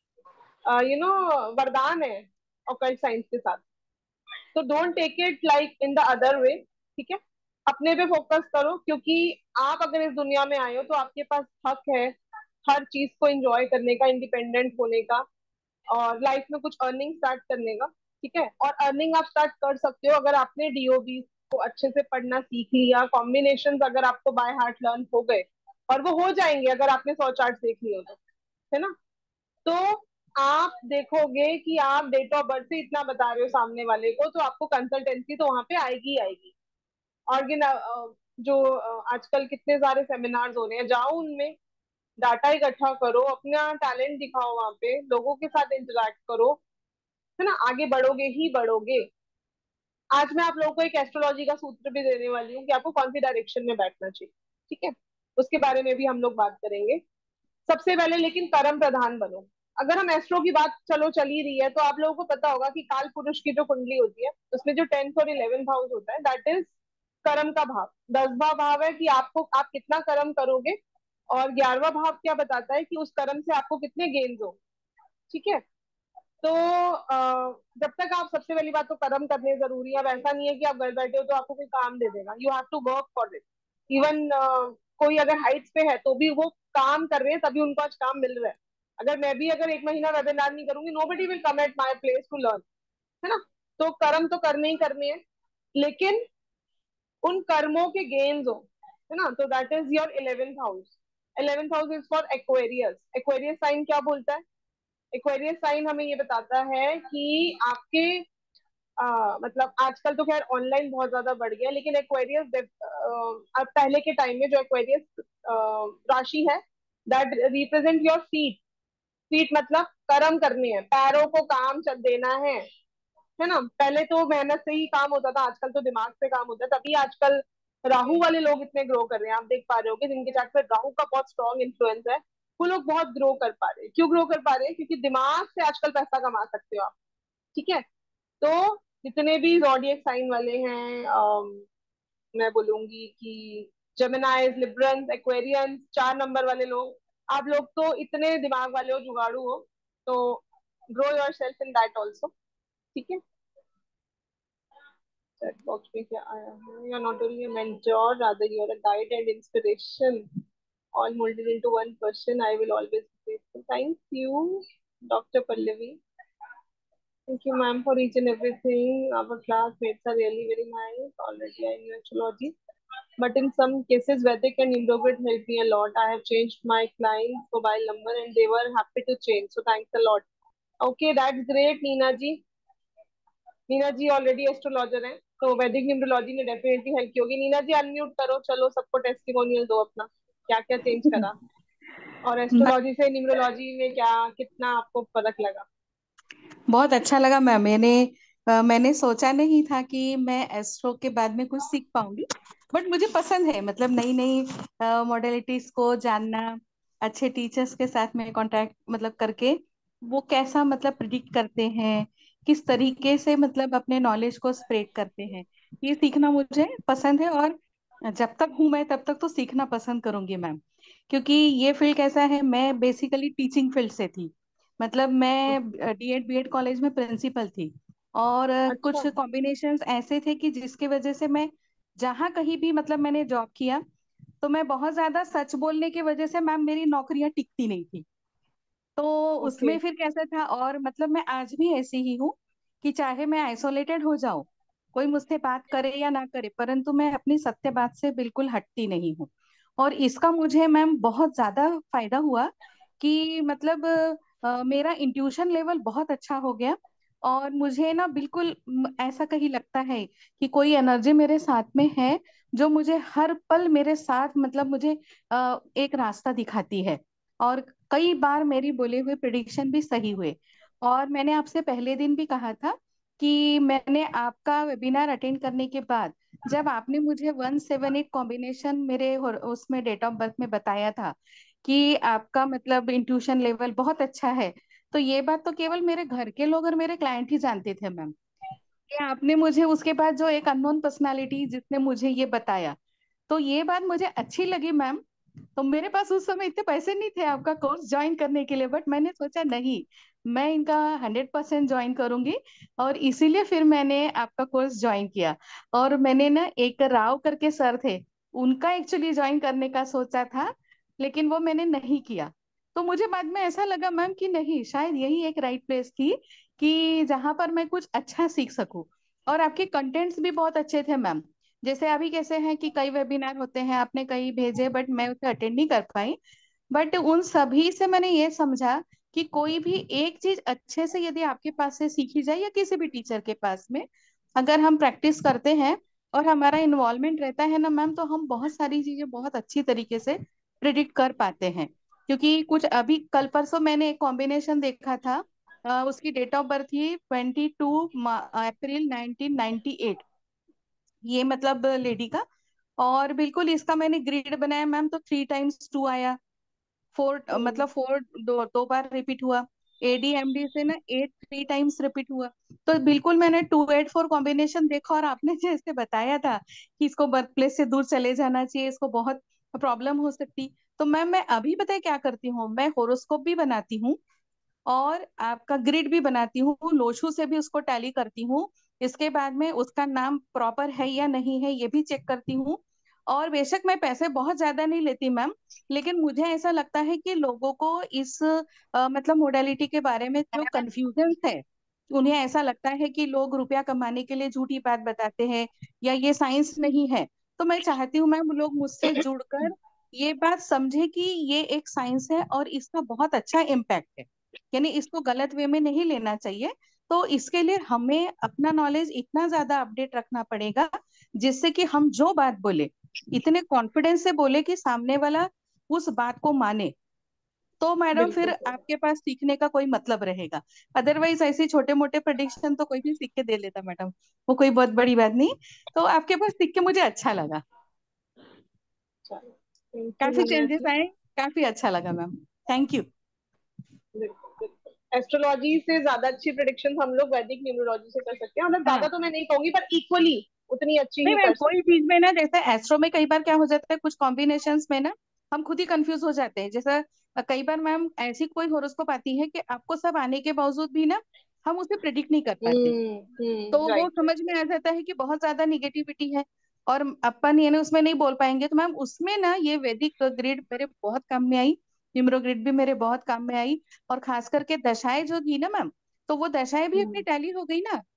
वरदान है ऑकल्ट साइंस के साथ। तो don't take it like in the other way, ठीक है। अपने पे फोकस करो, क्योंकि आप अगर इस दुनिया में आए हो तो आपके पास हक है हर चीज को एंजॉय करने का, इंडिपेंडेंट होने का, और लाइफ में कुछ अर्निंग स्टार्ट करने का। ठीक है। और अर्निंग आप स्टार्ट कर सकते हो अगर आपने डीओबी को अच्छे से पढ़ना सीख लिया, कॉम्बिनेशन अगर आपको बाय हार्ट लर्न हो गए, और वो हो जाएंगे अगर आपने 100 चार्ट देख लिए हो तो, है ना। तो आप देखोगे कि आप डेट ऑफ बर्थ से इतना बता रहे हो सामने वाले को, तो आपको कंसल्टेंसी तो वहां पे आएगी ही आएगी। जो आजकल कितने सारे सेमिनार्स हो रहे हैं, जाओ उनमें, डाटा इकट्ठा करो, अपना टैलेंट दिखाओ, वहां पे लोगों के साथ इंटरेक्ट करो, है ना, आगे बढ़ोगे ही बढ़ोगे। आज मैं आप लोगों को एक एस्ट्रोलॉजी का सूत्र भी देने वाली हूँ कि आपको कौन सी डायरेक्शन में बैठना चाहिए। ठीक है। उसके बारे में भी हम लोग बात करेंगे। सबसे पहले लेकिन कर्म प्रधान बनो। अगर हम एस्ट्रो की बात चलो चल ही रही है, तो आप लोगों को पता होगा कि काल पुरुष की जो कुंडली होती है, उसमें जो 10th और 11th हाउस होता है, दैट इज कर्म का भाव। 10वां भाव है कि आपको, आप कितना कर्म करोगे, और 11वां भाव क्या बताता है कि उस कर्म से आपको कितने गेन्स हो। ठीक है। तो जब तक आप, सबसे पहली बात तो कर्म करने जरूरी है। अब ऐसा नहीं है कि आप घर बैठे हो तो आपको कोई काम दे देगा, you have to work for it. Even कोई अगर हाइट्स पे है तो भी वो काम कर रहे हैं, तभी उनको आज काम मिल रहा है। अगर मैं भी अगर 1 महीना वेबिनार नहीं करूंगी, nobody will come at my place to learn, है ना। तो कर्म तो करने ही करने हैं, लेकिन उन कर्मों के गेन्स हो, है ना। तो that is your 11th house. 11th house is for Aquarius. Aquarius sign क्या बोलता है? एक्वेरियस साइन हमें ये बताता है कि आपके मतलब आजकल तो खैर ऑनलाइन बहुत ज्यादा बढ़ गया, लेकिन एक्वेरियस अब पहले के टाइम में जो एक्वेरियस राशि है, that represent your feet. Feet मतलब कर्म करने हैं, पैरों को काम चल देना है ना। पहले तो मेहनत से ही काम होता था, आजकल तो दिमाग से काम होता है। तभी आजकल राहु वाले लोग इतने ग्रो कर रहे हैं, आप देख पा रहे हो जिनके चार्ट पे राहु का बहुत स्ट्रॉन्ग इन्फ्लुएंस है, वो लोग बहुत ग्रो कर पा रहे हैं। क्यों ग्रो कर पा रहे हैं? क्योंकि दिमाग से आजकल पैसा कमा सकते हो आप। ठीक है। तो जितने भी जॉडियक साइन वाले हैं, मैं बोलूंगी कि जेमिनाइज, लिब्रंस, एक्वेरियंस, 4 नंबर वाले लोग, आप लोग तो इतने दिमाग वाले हो, जुगाड़ू हो, तो grow yourself in that also. ठीक है। चैट बॉक्स में क्या आया है? You are not only a mentor, rather you are a guide and inspiration, all molded into one person. I will always be grateful. Thank you, Dr. Pallavi. Thank you, ma'am, for each and everything. Our classmates are really very nice. Already I knew astrology. but in some cases Vedic and Imrogrid helped me a lot. I have changed my client's mobile number and they were happy to change, so thanks a lot. Okay, that's great, Neena ji. Neena ji already astrologer हैं, तो वैदिक numerology ने definitely help की होगी. नीना जी unmute करो, चलो सबको testimonial दो अपना, क्या क्या चेंज करा और एस्ट्रोलॉजी से न्यूमरोलॉजी में क्या कितना आपको फर्क लगा. बहुत अच्छा लगा मैम. मैंने सोचा नहीं था कि मैं एस्ट्रो के बाद में कुछ सीख पाऊंगी, बट मुझे पसंद है, मतलब नई नई मॉडलिटीज को जानना, अच्छे टीचर्स के साथ में कांटेक्ट मतलब करके वो कैसा मतलब प्रिडिक्ट करते हैं, किस तरीके से मतलब अपने नॉलेज को स्प्रेड करते हैं, ये सीखना मुझे पसंद है. और जब तक हूं मैं तब तक तो सीखना पसंद करूंगी मैम, क्योंकि ये फील्ड कैसा है, मैं बेसिकली टीचिंग फील्ड से थी. मतलब मैं डीएड बीएड कॉलेज में प्रिंसिपल थी, और अच्छा. कुछ कॉम्बिनेशंस ऐसे थे कि जिसकी वजह से मैं जहाँ कहीं भी मतलब मैंने जॉब किया, तो मैं बहुत ज्यादा सच बोलने की वजह से मैम मेरी नौकरियां टिकती नहीं थी. तो ओके. उसमें फिर कैसा था, और मतलब मैं आज भी ऐसी ही हूँ कि चाहे मैं आइसोलेटेड हो जाऊं, कोई मुझसे बात करे या ना करे, परंतु मैं अपनी सत्य बात से बिल्कुल हटती नहीं हूँ. और इसका मुझे मैम बहुत ज्यादा फायदा हुआ कि मतलब मेरा इंट्यूशन लेवल बहुत अच्छा हो गया. और मुझे ना बिल्कुल ऐसा कहीं लगता है कि कोई एनर्जी मेरे साथ में है, जो मुझे हर पल मेरे साथ मतलब मुझे एक रास्ता दिखाती है. और कई बार मेरी बोले हुए प्रिडिक्शन भी सही हुए. और मैंने आपसे पहले दिन भी कहा था कि मैंने आपका वेबिनार अटेंड करने के बाद जब आपने मुझे 178 कॉम्बिनेशन मेरे उसमें डेट ऑफ बर्थ में बताया था कि आपका मतलब इंट्यूशन लेवल बहुत अच्छा है, तो ये बात तो केवल मेरे घर के लोग और मेरे क्लाइंट ही जानते थे मैम. कि आपने मुझे उसके बाद जो एक अननोन पर्सनालिटी जिसने मुझे ये बताया, तो ये बात मुझे अच्छी लगी मैम. तो मेरे पास उस समय इतने पैसे नहीं थे आपका कोर्स ज्वाइन करने के लिए, बट मैंने सोचा नहीं, मैं इनका 100% ज्वाइन करूंगी. और इसीलिए फिर मैंने आपका कोर्स ज्वाइन किया. और मैंने ना एक राव करके सर थे, उनका एक्चुअली ज्वाइन करने का सोचा था, लेकिन वो मैंने नहीं किया. तो मुझे बाद में ऐसा लगा मैम कि नहीं, शायद यही एक राइट प्लेस थी कि जहां पर मैं कुछ अच्छा सीख सकूं. और आपके कंटेंट्स भी बहुत अच्छे थे मैम. जैसे अभी कैसे हैं कि कई वेबिनार होते हैं, आपने कई भेजे बट मैं उसे अटेंड नहीं कर पाई. बट उन सभी से मैंने ये समझा कि कोई भी एक चीज अच्छे से यदि आपके पास से सीखी जाए या किसी भी टीचर के पास में अगर हम प्रैक्टिस करते हैं और हमारा इन्वॉल्वमेंट रहता है ना मैम, तो हम बहुत सारी चीजें बहुत अच्छी तरीके से प्रिडिक्ट कर पाते हैं. क्योंकि कुछ अभी कल परसों मैंने एक कॉम्बिनेशन देखा था, उसकी डेट ऑफ बर्थ थी 22 अप्रैल 1998. ये मतलब लेडी का. और बिल्कुल इसका मैंने ग्रिड बनाया मैम, तो 3 टाइम्स 2 आया, फोर मतलब फोर दो बार रिपीट हुआ. एडीएमडी से ना 8 3 टाइम्स रिपीट हुआ. तो बिल्कुल मैंने 284 कॉम्बिनेशन देखा, और आपने जैसे बताया था कि इसको बर्थ प्लेस से दूर चले जाना चाहिए, इसको बहुत प्रॉब्लम हो सकती. तो मैम मैं अभी बताए क्या करती हूँ, मैं होरोस्कोप भी बनाती हूँ और आपका ग्रिड भी बनाती हूँ, लोशू से भी उसको टैली करती हूँ. इसके बाद में उसका नाम प्रॉपर है या नहीं है ये भी चेक करती हूँ. और बेशक मैं पैसे बहुत ज्यादा नहीं लेती मैम, लेकिन मुझे ऐसा लगता है कि लोगों को इस मतलब मोडालिटी के बारे में जो कंफ्यूजन है, उन्हें ऐसा लगता है कि लोग रुपया कमाने के लिए झूठी बात बताते हैं या ये साइंस नहीं है. तो मैं चाहती हूँ मैम लोग मुझसे जुड़कर ये बात समझे कि ये एक साइंस है और इसका बहुत अच्छा इम्पैक्ट है, यानी इसको गलत वे में नहीं लेना चाहिए. तो इसके लिए हमें अपना नॉलेज इतना ज्यादा अपडेट रखना पड़ेगा जिससे कि हम जो बात बोले इतने कॉन्फिडेंस से बोले कि सामने वाला उस बात को माने. तो मैडम फिर बिल्कुल. आपके पास सीखने का कोई मतलब रहेगा. अदरवाइज ऐसे छोटे मोटे प्रेडिक्शन तो कोई भी सीख के दे लेता मैडम, वो कोई बहुत बड़ी बात नहीं. तो आपके पास सीख के मुझे अच्छा लगा, थैंक यू काफी नीना चेंजेस जी. आए, काफी अच्छा लगा मैम. Thank you. एस्ट्रोलॉजी से ज्यादा अच्छी प्रिडिक्शन हम लोग वैदिक न्यूमरोलॉजी से कर सकते हैं, मतलब हाँ, ज्यादा तो मैं नहीं कहूंगी पर इक्वली उतनी अच्छी नहीं ही मैम, कर कोई सकते हैं. चीज में ना जैसे एस्ट्रो में कई बार क्या हो जाता है, कुछ कॉम्बिनेशंस में ना हम खुद ही कंफ्यूज हो जाते हैं. जैसा कई बार मैम ऐसी कोई होरोस्कोप आती है कि आपको सब आने के बावजूद भी ना हम उसे प्रिडिक्ट नहीं कर पाते. तो वो राइट. समझ में आ जाता है कि बहुत ज्यादा निगेटिविटी है और अपन ये ना उसमें नहीं बोल पाएंगे. तो मैम उसमें ना ये वैदिक ग्रिड मेरे बहुत काम में आई, न्यूमरो ग्रिड भी मेरे बहुत काम में आई. और खास करके दशाएं जो थी ना मैम, तो वो दशाएं भी अपनी टैली हो गई ना.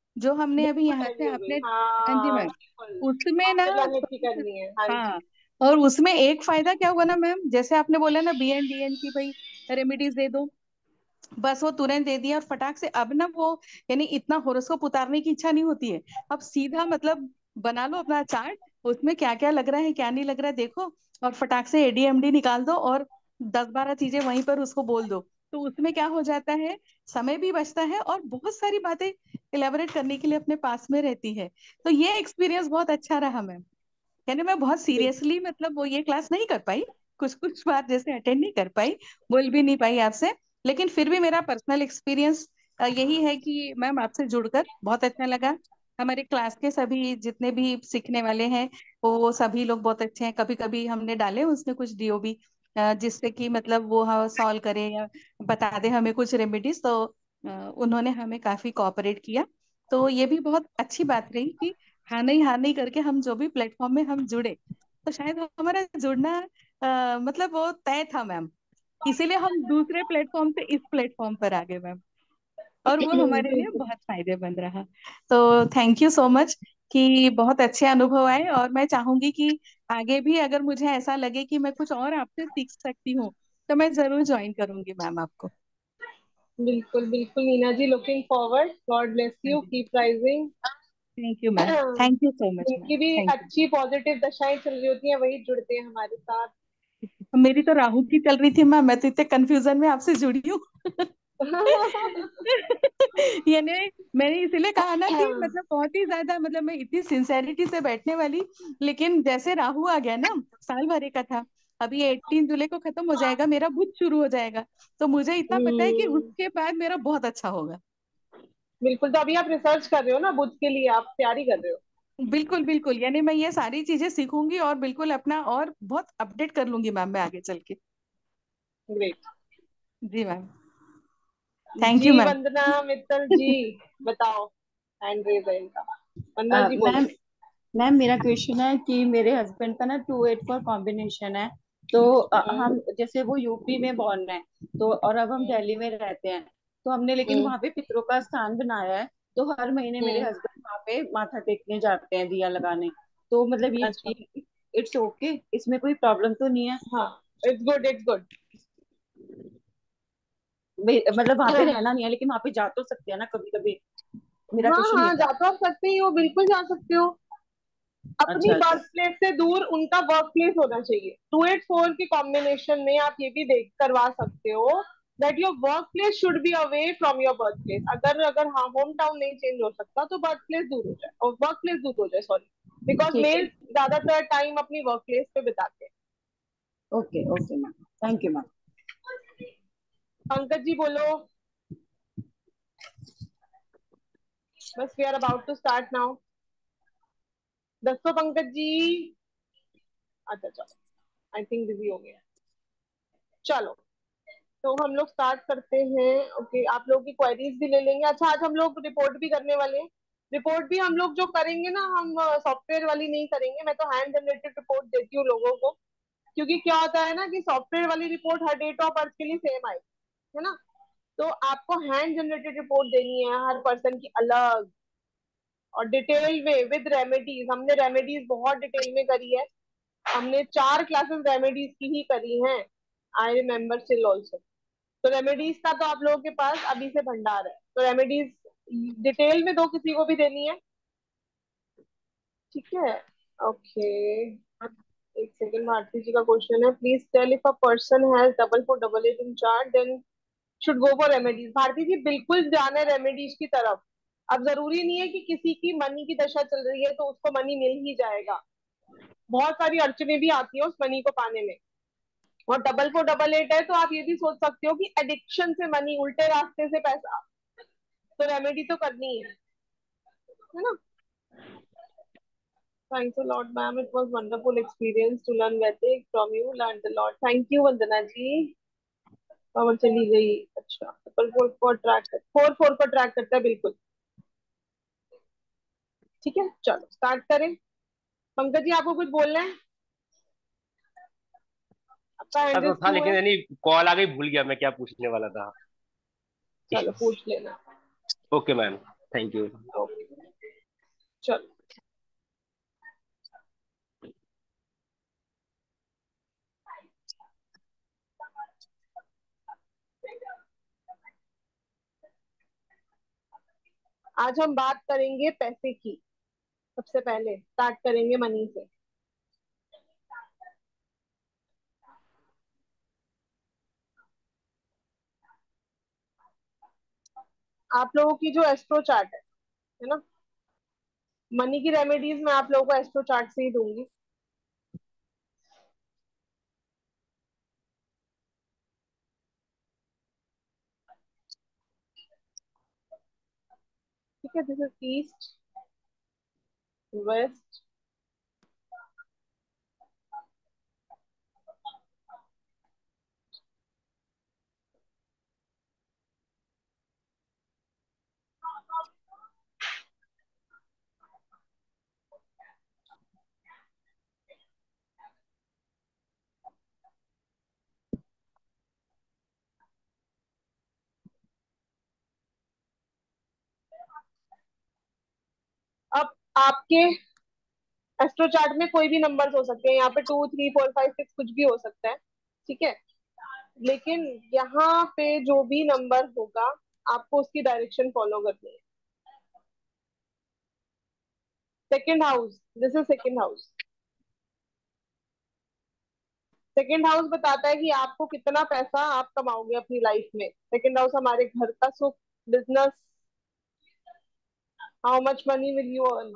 जो हमने अभी यहाँ वाली से हो आपने, गई, हाँ जी हाँ मैम, बिल्कुल। उसमें ना प्लानिंग की करनी है, हाँ हाँ, जी। और उसमें एक फायदा क्या हुआ ना मैम, जैसे आपने बोला ना BN DN की भाई रेमेडीज दे दो, बस वो तुरंत दे दिया और फटाक से, अब ना वो यानी इतना होरोस्कोप उतारने की इच्छा नहीं होती है। अब सीधा मतलब बना लो अपना चार्ट, उसमें क्या क्या लग रहा है क्या नहीं लग रहा है देखो, और फटाक से AD MD निकाल दो और 10-12 चीजें वहीं पर उसको बोल दो। तो उसमें क्या हो जाता है, समय भी बचता है और बहुत सारी बातें इलेबोरेट करने के लिए अपने पास में रहती है। तो ये एक्सपीरियंस बहुत अच्छा रहा मैम। यानी मैं बहुत सीरियसली मतलब वो ये क्लास नहीं कर पाई, कुछ कुछ बात जैसे अटेंड नहीं कर पाई, बोल भी नहीं पाई आपसे, लेकिन फिर भी मेरा पर्सनल एक्सपीरियंस यही है कि मैम आपसे जुड़कर बहुत अच्छा लगा। हमारे क्लास के सभी जितने भी सीखने वाले हैं वो सभी लोग बहुत अच्छे हैं। कभी कभी हमने डाले उसने कुछ DOB जिससे कि मतलब वो सॉल्व करे या बता दे हमें कुछ रेमेडीज, तो उन्होंने हमें काफी कोऑपरेट किया। तो ये भी बहुत अच्छी बात रही कि हाँ नहीं करके हम जो भी प्लेटफॉर्म में हम जुड़े, तो शायद हमारा जुड़ना मतलब वो तय था मैम, इसीलिए हम दूसरे प्लेटफॉर्म से इस प्लेटफॉर्म पर आ गए मैम, और वो हमारे लिए बिल्कुल बहुत फायदेमंद रहा। तो थैंक यू सो मच कि बहुत अच्छे अनुभव आए, और मैं चाहूंगी कि आगे भी अगर मुझे ऐसा लगे कि मैं कुछ और आपसे सीख सकती हूँ तो मैं जरूर ज्वाइन करूंगी मैम आपको। बिल्कुल बिल्कुल Neena ji, looking forward, God bless हाँ यू, जी, keep rising. Thank you ma'am, thank you so much ma'am, जिनकी भी थैंक अच्छी पॉजिटिव दशाएं चल रही होती हैं वही जुड़ते हैं हमारे साथ। यू। मेरी तो राहु की चल रही थी मैम, मैं तो इतने कंफ्यूजन में आपसे जुड़ी हूँ। यानी मैंने इसीलिए कहा ना कि मतलब बहुत ही ज्यादा, मतलब मैं इतनी सिंसेरिटी से बैठने वाली, लेकिन जैसे राहु आ गया ना, साल भरे का था, अभी 18 जुलाई को खत्म हो जाएगा, मेरा बुध शुरू हो जाएगा, तो मुझे इतना पता है कि उसके बाद मेरा बहुत अच्छा होगा। बिल्कुल, तो अभी आप रिसर्च कर रहे हो ना बुध के लिए, आप तैयारी कर रहे हो। बिल्कुल बिल्कुल, यानी मैं ये सारी चीजें सीखूंगी और बिल्कुल अपना और बहुत अपडेट कर लूंगी मैम मैं आगे चल के। ग्रेट। जी मैम, थैंक जी यू मैम। वंदना मित्तल जी, बताओ, हैंड रेज है इनका। वंदना जी मैम, बोलो। मेरा क्वेश्चन है कि मेरे हस्बैंड का ना 284 कॉम्बिनेशन है। तो हम्म हम जैसे वो यूपी में बॉर्न है, तो और अब हम हम्म दिल्ली में रहते हैं, तो हमने लेकिन हम्म वहां पे पितरों का स्थान बनाया है। तो हर महीने मेरे हम्म, हस्बैंड वहां पे माथा टेकने जाते हैं, दिया लगाने। तो मतलब अच्छा, ये इट्स ओके, इसमें कोई प्रॉब्लम तो नहीं है? हाँ, इट्स गुड इट्स गुड। मतलब वहां पे रहना नहीं है, लेकिन वहां पे जा तो सकते हैं ना कभी कभी? मेरा हाँ क्वेश्चन ये हाँ, था। जा तो आप सकते ही हो, बिल्कुल जा सकते हो। अपनी अच्छा अच्छा। बर्थ प्लेस से दूर उनका वर्क प्लेस होना चाहिए। 284 के कॉम्बिनेशन में आप ये भी देख करवा सकते हो that your work place should be away from your birth place. अगर अगर हाँ होम टाउन नहीं चेंज हो सकता तो बर्थ प्लेस दूर हो जाए, और वर्क प्लेस दूर हो जाए, सॉरी, बिकॉज ठीक है। मेल ज्यादातर टाइम अपनी वर्क प्लेस पे बिताते हैं। Okay okay ma'am, thank you ma'am. Pankaj ji बोलो। बस we are about to start now. दसो पंकज जी। अच्छा चलो, आई थिंक बिजी हो गया। चलो, तो हम लोग स्टार्ट करते हैं। ओके, आप लोगों की क्वेरीज भी ले लेंगे। अच्छा, आज हम लोग रिपोर्ट भी करने वाले हैं। रिपोर्ट भी हम लोग जो करेंगे ना, हम सॉफ्टवेयर वाली नहीं करेंगे। मैं तो हैंड जनरेटेड रिपोर्ट देती हूँ लोगों को, क्योंकि क्या होता है ना कि सॉफ्टवेयर वाली रिपोर्ट हर डेट ऑफ बर्थ के लिए सेम आएगी, है ना। तो आपको हैंड जनरेटेड रिपोर्ट देनी है हर पर्सन की अलग, और डिटेल में विद रेमेडीज। हमने रेमेडीज बहुत डिटेल में करी है। हमने 4 क्लासेस रेमेडीज की ही करी हैं, आई रिमेम्बर स्टिल ऑल्सो। तो रेमेडीज का तो आप लोगों के पास अभी से भंडार है, तो रेमेडीज डिटेल में दो किसी को भी देनी है, ठीक है। ओके, एक सेकंड, भारती जी का क्वेश्चन है, please tell if a person has 4488 in chart then should go for remedies. Bharti ji बिल्कुल जाने रेमेडीज की तरफ। अब जरूरी नहीं है कि किसी की मनी की दशा चल रही है तो उसको मनी मिल ही जाएगा। बहुत सारी अड़चने भी आती है उस मनी को पाने में। और 4488 है तो आप ये भी सोच सकते हो कि एडिक्शन से मनी, उल्टे रास्ते से पैसा, तो रेमेडी तो करनी है ना। Thanks a lot, ma'am. It was wonderful experience to learn Vedic from you. Learned a lot. Thank you, Vandana ji. Power चली गई। अच्छा, ट्रिपल फोर को ट्रैक कर, 44 को ट्रैक करता है, बिल्कुल ठीक है। चलो स्टार्ट करें। पंकज जी आपको कुछ बोलना है? आपका हैंड तो रेस था, क्यों लेकिन है? यानी कॉल आ गई, भूल गया मैं क्या पूछने वाला था। चलो पूछ लेना। Okay ma'am, thank you. Okay. चलो आज हम बात करेंगे पैसे की। सबसे पहले स्टार्ट करेंगे मनी से। आप लोगों की जो एस्ट्रो चार्ट है ना, मनी की रेमेडीज मैं आप लोगों को एस्ट्रो चार्ट से ही दूंगी। ठीक है, दिस इज ईस्ट, वेस्ट, अब आपके एस्ट्रो चार्ट में कोई भी नंबर्स हो सकते हैं, यहाँ पे 2 3 4 5 6 कुछ भी हो सकता है। ठीक है, लेकिन यहाँ पे जो भी नंबर होगा आपको उसकी डायरेक्शन फॉलो करनी है। Second house, this is second house. Second house बताता है कि आपको कितना पैसा आप कमाओगे अपनी लाइफ में। सेकेंड हाउस हमारे घर का सुख, business, how much money will you earn.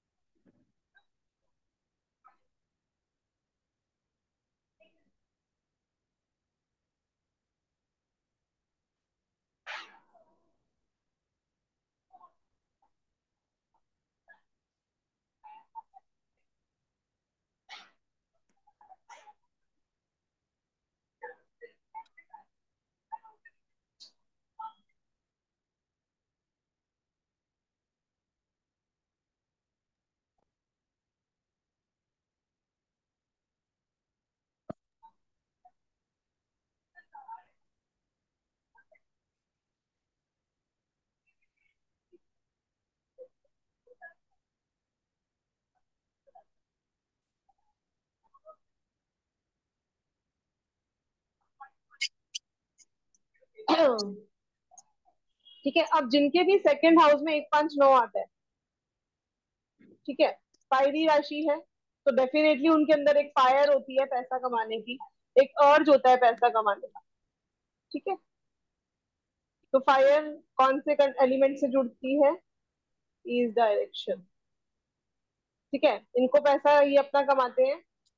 ठीक है, अब जिनके भी सेकेंड हाउस में 1 5 9 आता है, ठीक है, फायरी राशि है, तो डेफिनेटली उनके अंदर एक फायर होती है पैसा कमाने की, एक अर्ज होता है पैसा कमाने का। ठीक है, तो फायर कौन से एलिमेंट से जुड़ती है? East direction. ठीक है, इनको पैसा ये अपना कमाते हैं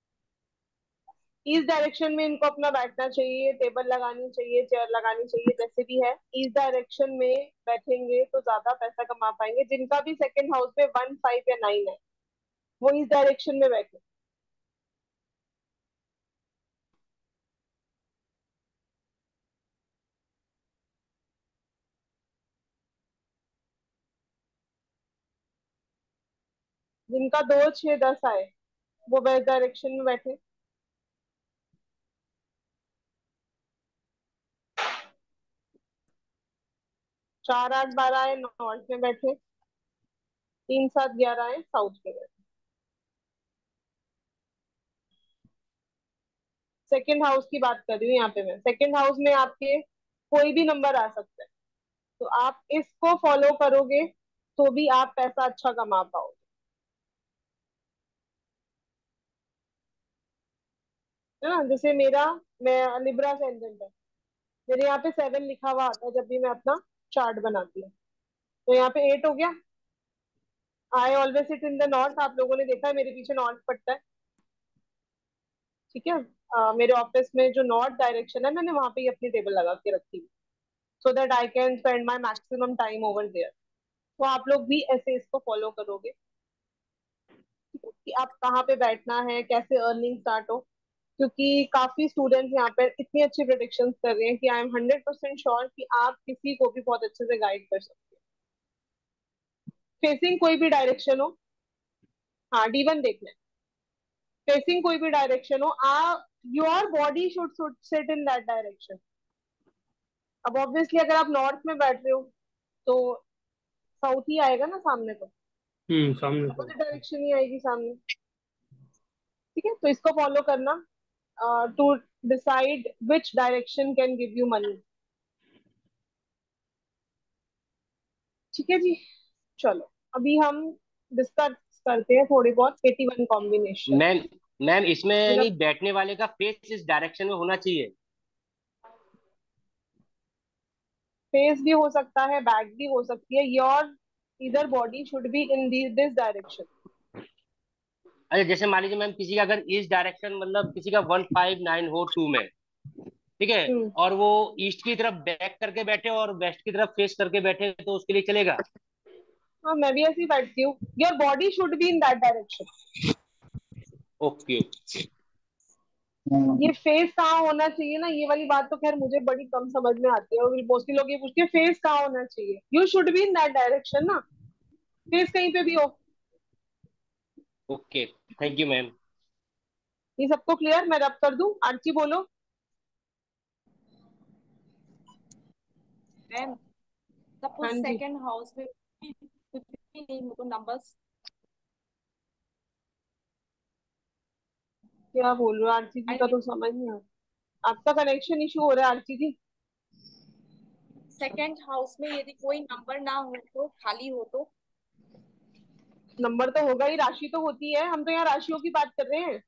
ईस्ट डायरेक्शन में। इनको अपना बैठना चाहिए, टेबल लगानी चाहिए, चेयर लगानी चाहिए, जैसे भी है ईस्ट डायरेक्शन में बैठेंगे तो ज्यादा पैसा कमा पाएंगे। जिनका भी सेकंड हाउस में 1 5 या 9 है वो इस डायरेक्शन में बैठे। जिनका 2 6 10 आए वो वेस्ट डायरेक्शन में बैठे। 4 8 12 आए नॉर्थ में बैठे। 3 7 11 आए साउथ में बैठे। सेकंड हाउस की बात कर रही हूँ यहाँ पे मैं। सेकंड हाउस में आपके कोई भी नंबर आ सकता है, तो आप इसको फॉलो करोगे तो भी आप पैसा अच्छा कमा पाओगे। है ना, जैसे मेरा, मैं लिब्रा असेंडेंट है, मेरे यहाँ पे 7 लिखा हुआ आता है जब भी मैं अपना चार्ट बनाती हूँ। तो यहाँ पे 8 हो गया। I always sit in the north, आप लोगों ने देखा है मेरे पीछे नॉर्थ पड़ता है। ठीक है, मेरे ऑफिस में जो नॉर्थ डायरेक्शन है मैंने वहां पे ही अपनी टेबल लगा के रखी है, so that I can spend my maximum time over there. तो आप लोग भी ऐसे इसको फॉलो करोगे कि आप कहाँ पे बैठना है, कैसे अर्निंग स्टार्ट हो। क्योंकि काफी स्टूडेंट्स यहाँ पर इतनी अच्छी प्रोडिक्शन कर रहे हैं कि आई एम 100% श्योर कि आप किसी को भी बहुत अच्छे से गाइड कर सकते हैं। फेसिंग कोई भी डायरेक्शन हो, हाँ D1 देख लें, फेसिंग कोई भी डायरेक्शन हो, uh your body should sit in that direction. अब ऑब्वियसली अगर आप नॉर्थ में बैठ रहे हो तो साउथ ही आएगा ना सामने को। सामने से। अपोजिट डायरेक्शन ही आएगी सामने। ठीक है, तो इसको फॉलो करना to decide which direction can give you money. ठीक है जी, चलो अभी हम डिस्कस करते हैं थोड़ी बहुत 81 कॉम्बिनेशन। मैम, मैम इसमें मेरा नहीं, बैठने वाले का फेस इस डायरेक्शन में होना चाहिए। फेस भी हो सकता है, बैक भी हो सकती है, योर इधर body should be in this direction. अच्छा, जैसे मान लीजिए मैम किसी का अगर इस डायरेक्शन, मतलब किसी का 159 हो 2 में, ठीक है, हम्म, और वो ईस्ट की तरफ बैक करके बैठे और वेस्ट की तरफ फेस करके बैठे, तो उसके लिए चलेगा? हाँ मैं भी ऐसे ही बैठती हूँ। Your body should be in that direction. Okay okay. ये फेस कहाँ होना चाहिए ना, ये वाली बात तो खैर मुझे बड़ी कम समझ में आती है, और मोस्टली लोग ये पूछते हैं फेस कहाँ होना चाहिए। You should be in that direction ना, फेस कहीं पे भी हो। Okay, thank you ma'am. ये सबको क्लियर? मैं रब कर दूं? आर्ची बोलो। मैम सपोज हाँ जी, सेकंड हाउस में कुछ भी नहीं हो तो नंबर्स। क्या बोल रहे हो आरती जी, का तो समझ नहीं आ रहा। आपका कनेक्शन इशू हो रहा है आरती जी। सेकंड हाउस में यदि कोई नंबर ना हो तो खाली हो तो। नंबर तो होगा ही, राशि तो होती है, हम तो यहाँ राशियों की बात कर रहे हैं।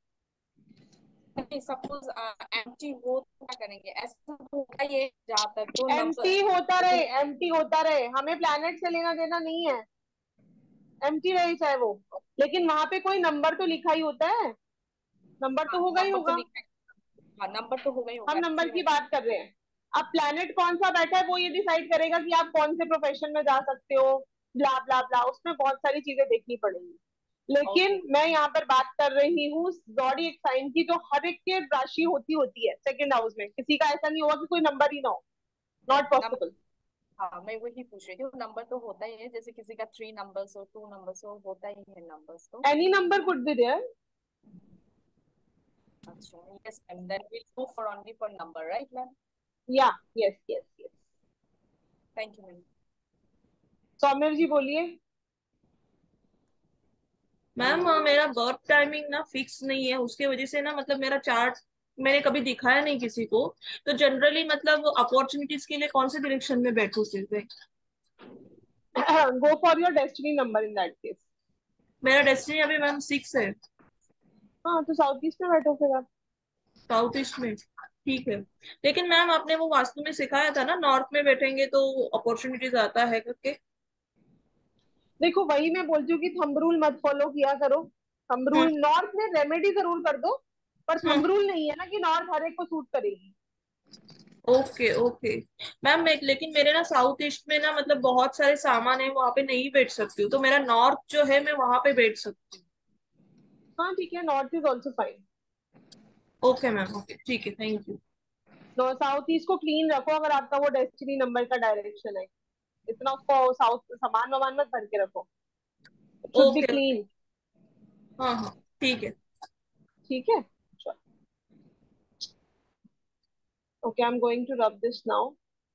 सपोज एम्प्टी हो तो क्या करेंगे? ऐसा तो होता ही है जहाँ तक तो नंबर। एम्प्टी होता रहे, एम्प्टी होता रहे, हमें प्लैनेट से लेना देना नहीं है। एम्प्टी रहे चाहे वो, लेकिन वहां पे कोई नंबर तो लिखा ही होता है। नंबर हाँ तो होगा ही नंबर तो होगा। लिखा है। हाँ नंबर तो होगा ही हम होगा, नंबर की एब्सोल्युटली। बात कर रहे हैं। अब प्लैनेट कौन सा बैठा है वो ये डिसाइड करेगा कि आप कौन से प्रोफेशन में जा सकते हो, ब्ला ब्ला ब्ला, उसमें बहुत सारी चीजें देखनी पड़ेंगी। ओके। लेकिन मैं यहाँ पर बात कर रही हूँ जॉडी एक साइन की, जो हर एक के राशि होती होती है सेकंड हाउस में। किसी का ऐसा नहीं होगा कि कोई नंबर ही ना हो, नॉट नंबर। पॉसिबल। हाँ मैं वही पूछ रही थी, नंबर तो होता ही है, जैसे किसी का 3 नंबर्स हो 2 नंबर्स हो होता ही है नंबर्स तो। Any number could be there. अच्छा yes ma'am, then will go for only for number, right ma'am? Yeah, yes yes yes. Thank you ma'am. सौम्यर जी बोलिए। मैम मेरा बर्थ टाइमिंग ना फिक्स नहीं है, उसके वजह से ना मतलब मेरा चार्ट मैंने कभी दिखाया नहीं किसी को। तो जनरली मतलब अपॉर्चुनिटीज के लिए कौन से डायरेक्शन में बैठूं सिर्फ? Go for your destiny number in that case. मेरा डेस्टिनी अभी मैम 6 है। हाँ तो साउथ ईस्ट में बैठो फिर आप। साउथ ईस्ट में ठीक है। लेकिन मैम आपने वो वास्तु में सिखाया था ना, नॉर्थ में बैठेंगे तो अपॉर्चुनिटीज आता है करके। देखो वही मैं बोलती हूँ कि थंब रूल मत फॉलो किया करो। Thumb hmm. रूल नॉर्थ में रेमेडी जरूर कर दो, पर थंब हम्म। रूल नहीं है ना कि नॉर्थ हर एक को सूट करेगी। Okay okay. मैम मैं लेकिन मेरे ना साउथ ईस्ट में ना मतलब बहुत सारे सामान है, वहां पे नहीं बैठ सकती हूँ, तो मेरा नॉर्थ जो है मैं वहां पे बैठ सकती हाँ ठीक है, नॉर्थ इज ऑल्सो फाइन। हूँ। ओके मैम, ओके ठीक है, थैंक यू। साउथ ईस्ट को क्लीन रखो, अगर आपका वो डेस्टिनी नंबर का डायरेक्शन है। इतना उसको साउथ सामान वामान मत भर के रखो। It should be okay okay. Clean. हाँ हाँ ठीक है। ठीक है, okay, I am going to rub this now.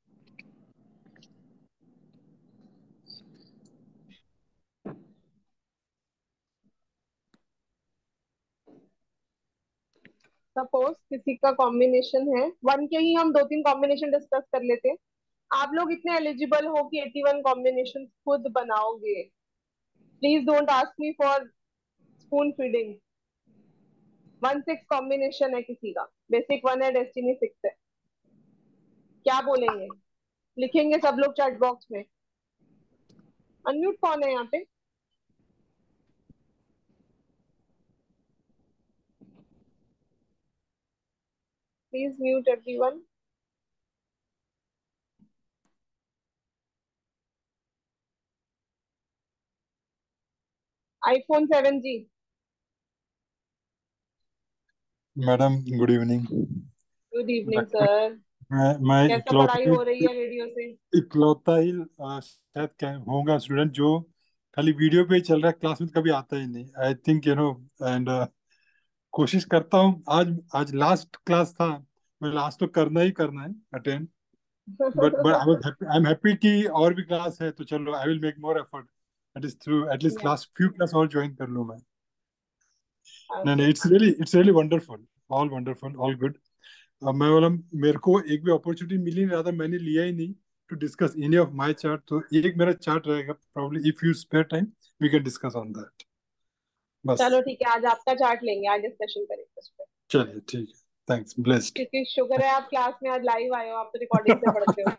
Suppose किसी का कॉम्बिनेशन है वन के ही, हम दो तीन कॉम्बिनेशन डिस्कस कर लेते हैं। आप लोग इतने एलिजिबल हो कि 81 कॉम्बिनेशन खुद बनाओगे? Please don't ask me for spoon feeding. 1 6 combination है किसी का, बेसिक 1 है, डेस्टिनी 6 है। क्या बोलेंगे? लिखेंगे सब लोग चैट बॉक्स में। अनम्यूट कौन है यहाँ पे? Please mute everyone. आईफोन 7 जी। Madam good evening. Good evening sir. मैं कैसा पढ़ाई हो रही है रेडियो से? इकलौता ही शायद होगा स्टूडेंट जो खाली वीडियो पे ही चल रहा है, क्लास में कभी आता ही नहीं, I think you know. And कोशिश करता हूँ। आज आज लास्ट क्लास था, मैं लास्ट तो करना ही करना है attend. But I am happy कि और भी क्लास है, तो चलो I will make more effort That is through at least Yeah. few class और join कर लूँ मैं. नहीं Okay. it's really wonderful, all wonderful, all good. अब मैं बोला मेरे को एक भी अपॉर्चुनिटी मिली नहीं, रहा था मैंने लिया ही नहीं to discuss any of my chart. तो एक मेरा चार्ट रहेगा, probably if you spare time we can discuss on that. बस. चलो ठीक है, आज आपका चार्ट लेंगे, आज डिस्कशन करेंगे उस पर, चलिए ठीक है. Thanks, blessed. क्योंकि शुक्र है आप क्लास में आज लाइव आए हो, आप तो रिकॉर्डिंग से पढ़ते हो.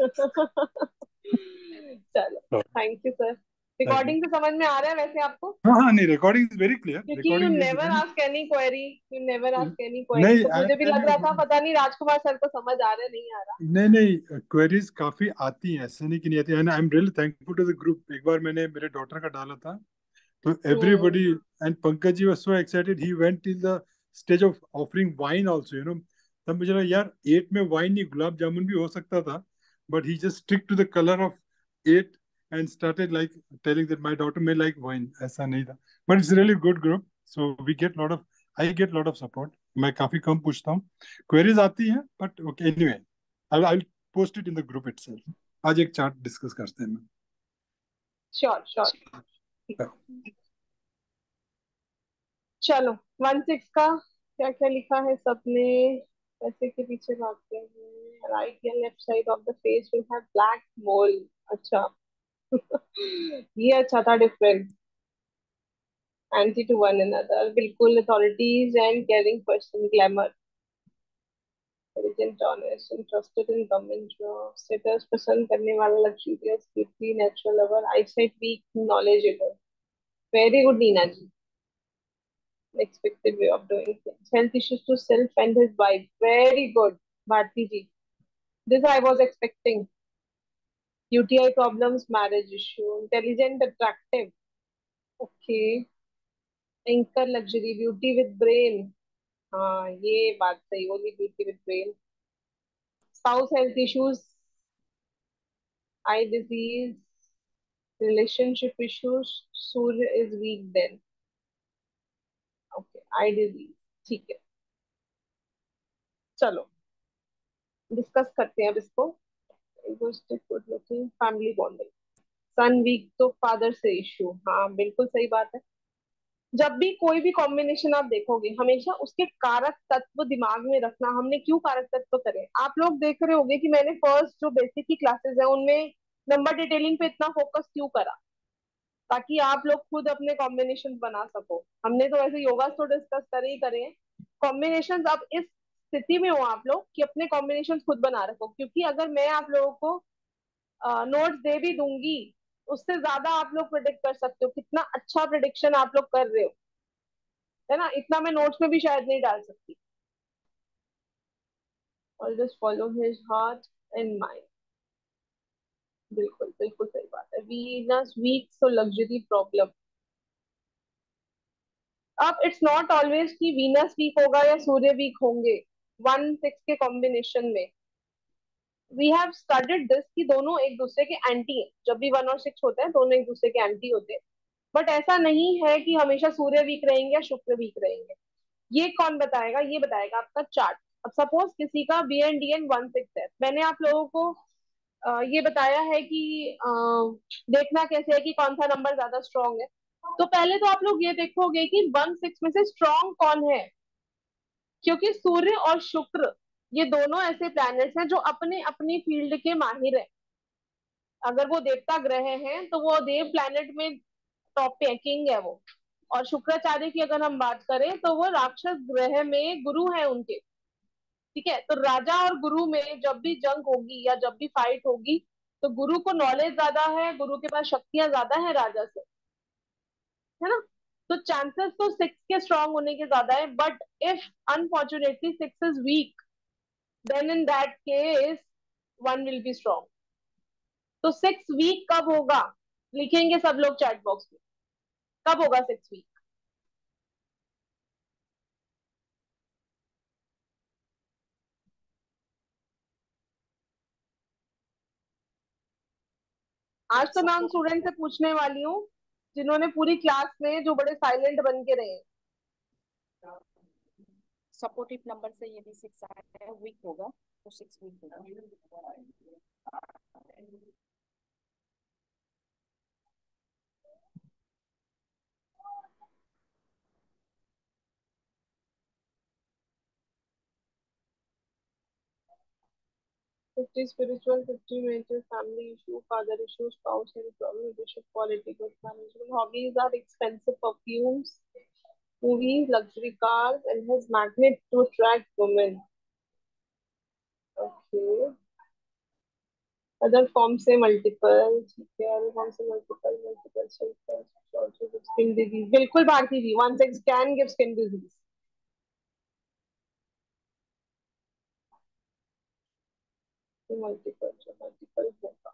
चलो, थैंक यू सर. रिकॉर्डिंग से समझ में आ रहा है वैसे आपको? हाँ नहीं, recording is very clear. क्योंकि you Recording is never very ask any query, you never ask any query, नहीं. तो मुझे भी लग रहा था पता नहीं राजकुमार सर को समझ आ रहा है नहीं आ रहा. नहीं क्वेरीज काफी आती हैं, ऐसे नहीं कि नहीं आती. And I am really thankful to the group. एक बार मैंने मेरे डॉटर का डाला था, तो everybody and Pankaj ji was so excited, he went till the stage of offering wine also, you know. तब मुझे लगा यार 8 में वाइन नहीं, गुलाब जामुन भी हो सकता था, but he just stick to the colour of 8 and started like telling that my daughter may like wine. ऐसा नहीं था, but it's really good group. So we get lot of, I get lot of support. मैं काफी कम पूछता हूँ, queries आती हैं, but okay anyway I'll post it in the group itself. आज एक चार्ट डिस्कस करते हैं. Sure sure. चलो 1/6 का क्या क्या लिखा है सबने? पैसे के पीछे भागते हैं. राइट या left side of the face will have black mole. अच्छा. ये अच्छा था, different. Anti to one another, बिल्कुल. Authorities and caring person, glamour. Intelligent, honest, interested in government job. Status पसंद करने वाला, luxurious, beauty, natural lover, eyesight weak, knowledgeable. Very good Neena ji. Expected way of doing things. Health issues to self and his wife. Very good, Bharti ji. This I was expecting. UTI problems, marriage issue. Intelligent, attractive. Okay. Anchor, luxury, beauty with brain. हाँ, ये बात सही. Only beauty with brain. Spouse health issues, eye disease, relationship issues. Surya is weak then. Okay, eye disease. ठीक है. चलो discuss करते हैं अब इसको. Egoistic, good looking, family bonding. Sun weak तो फादर से इश्यू. हाँ बिल्कुल सही बात है. जब भी कोई भी कॉम्बिनेशन आप देखोगे, हमेशा उसके कारक तत्व दिमाग में रखना. हमने क्यों कारक तत्व करे? आप लोग देख रहे होंगे कि मैंने फर्स्ट जो बेसिक की क्लासेस है उनमें नंबर डिटेलिंग पे इतना फोकस क्यों करा, ताकि आप लोग खुद अपने कॉम्बिनेशन बना सको. हमने तो वैसे योगा तो डिस्कस करे ही करे हैं. कॉम्बिनेशन अब इस स्थिति में हो आप लोग कि अपने कॉम्बिनेशन खुद बना रखो, क्योंकि अगर मैं आप लोगों को नोट्स दे भी दूंगी, उससे ज्यादा आप लोग प्रिडिक्ट कर सकते हो. कितना अच्छा प्रिडिक्शन आप लोग कर रहे हो, है ना? इतना मैं नोट्स में भी शायद नहीं डाल सकती. Always follow his heart and mind. बिल्कुल बिल्कुल सही बात है. Venus weak, so luxury problem. अब इट्स नॉट ऑलवेज कि वीनस वीक होगा या सूर्य वीक होंगे 1/6 के कॉम्बिनेशन में. वी हैव स्टडीड दिस कि दोनों एक दूसरे के एंटी हैं. जब भी 1 और 6 होते हैं, दोनों एक दूसरे के एंटी होते हैं. बट ऐसा नहीं है कि हमेशा सूर्य वीक रहेंगे या शुक्र वीक रहेंगे. ये कौन बताएगा? ये बताएगा आपका चार्ट. अब सपोज किसी का BNDN 1/6 है, मैंने आप लोगों को ये बताया है कि देखना कैसे है कि कौन सा नंबर ज्यादा स्ट्रांग है. तो पहले तो आप लोग ये देखोगे कि 1/6 में से स्ट्रांग कौन है, क्योंकि सूर्य और शुक्र ये दोनों ऐसे प्लैनेट्स हैं जो अपने अपनी फील्ड के माहिर हैं. अगर वो देवता ग्रह हैं तो वो देव प्लैनेट में टॉप पे है, किंग है वो. और शुक्राचार्य की अगर हम बात करें तो वो राक्षस ग्रह में गुरु है उनके. ठीक है, तो राजा और गुरु में जब भी जंग होगी या जब भी फाइट होगी, तो गुरु को नॉलेज ज्यादा है, गुरु के पास शक्तियां ज्यादा है राजा से, है ना? तो चांसेस तो 6 के स्ट्रांग होने के ज्यादा है. But if unfortunately 6 is weak, then in that case 1 will be strong. तो 6 वीक कब होगा? लिखेंगे सब लोग चैट बॉक्स में, कब होगा 6 वीक? आज तो मैं उन स्टूडेंट से पूछने वाली हूँ जिन्होंने पूरी क्लास में जो बड़े साइलेंट बन के रहे. सपोर्टिव नंबर से यदि 6 आया है, वीक होगा तो 6 वीक होगा. 50 spiritual, 50 major, family issue, father issue, spouse and problem, relationship, quality, good management. Hobbies are expensive perfumes, movies, luxury cars, and has magnet to attract women. Okay. Other form से multiple, ठीक है, other form से multiple multiple skin disease, बिल्कुल Bharti ji, one six can give skin disease. Multiple multiple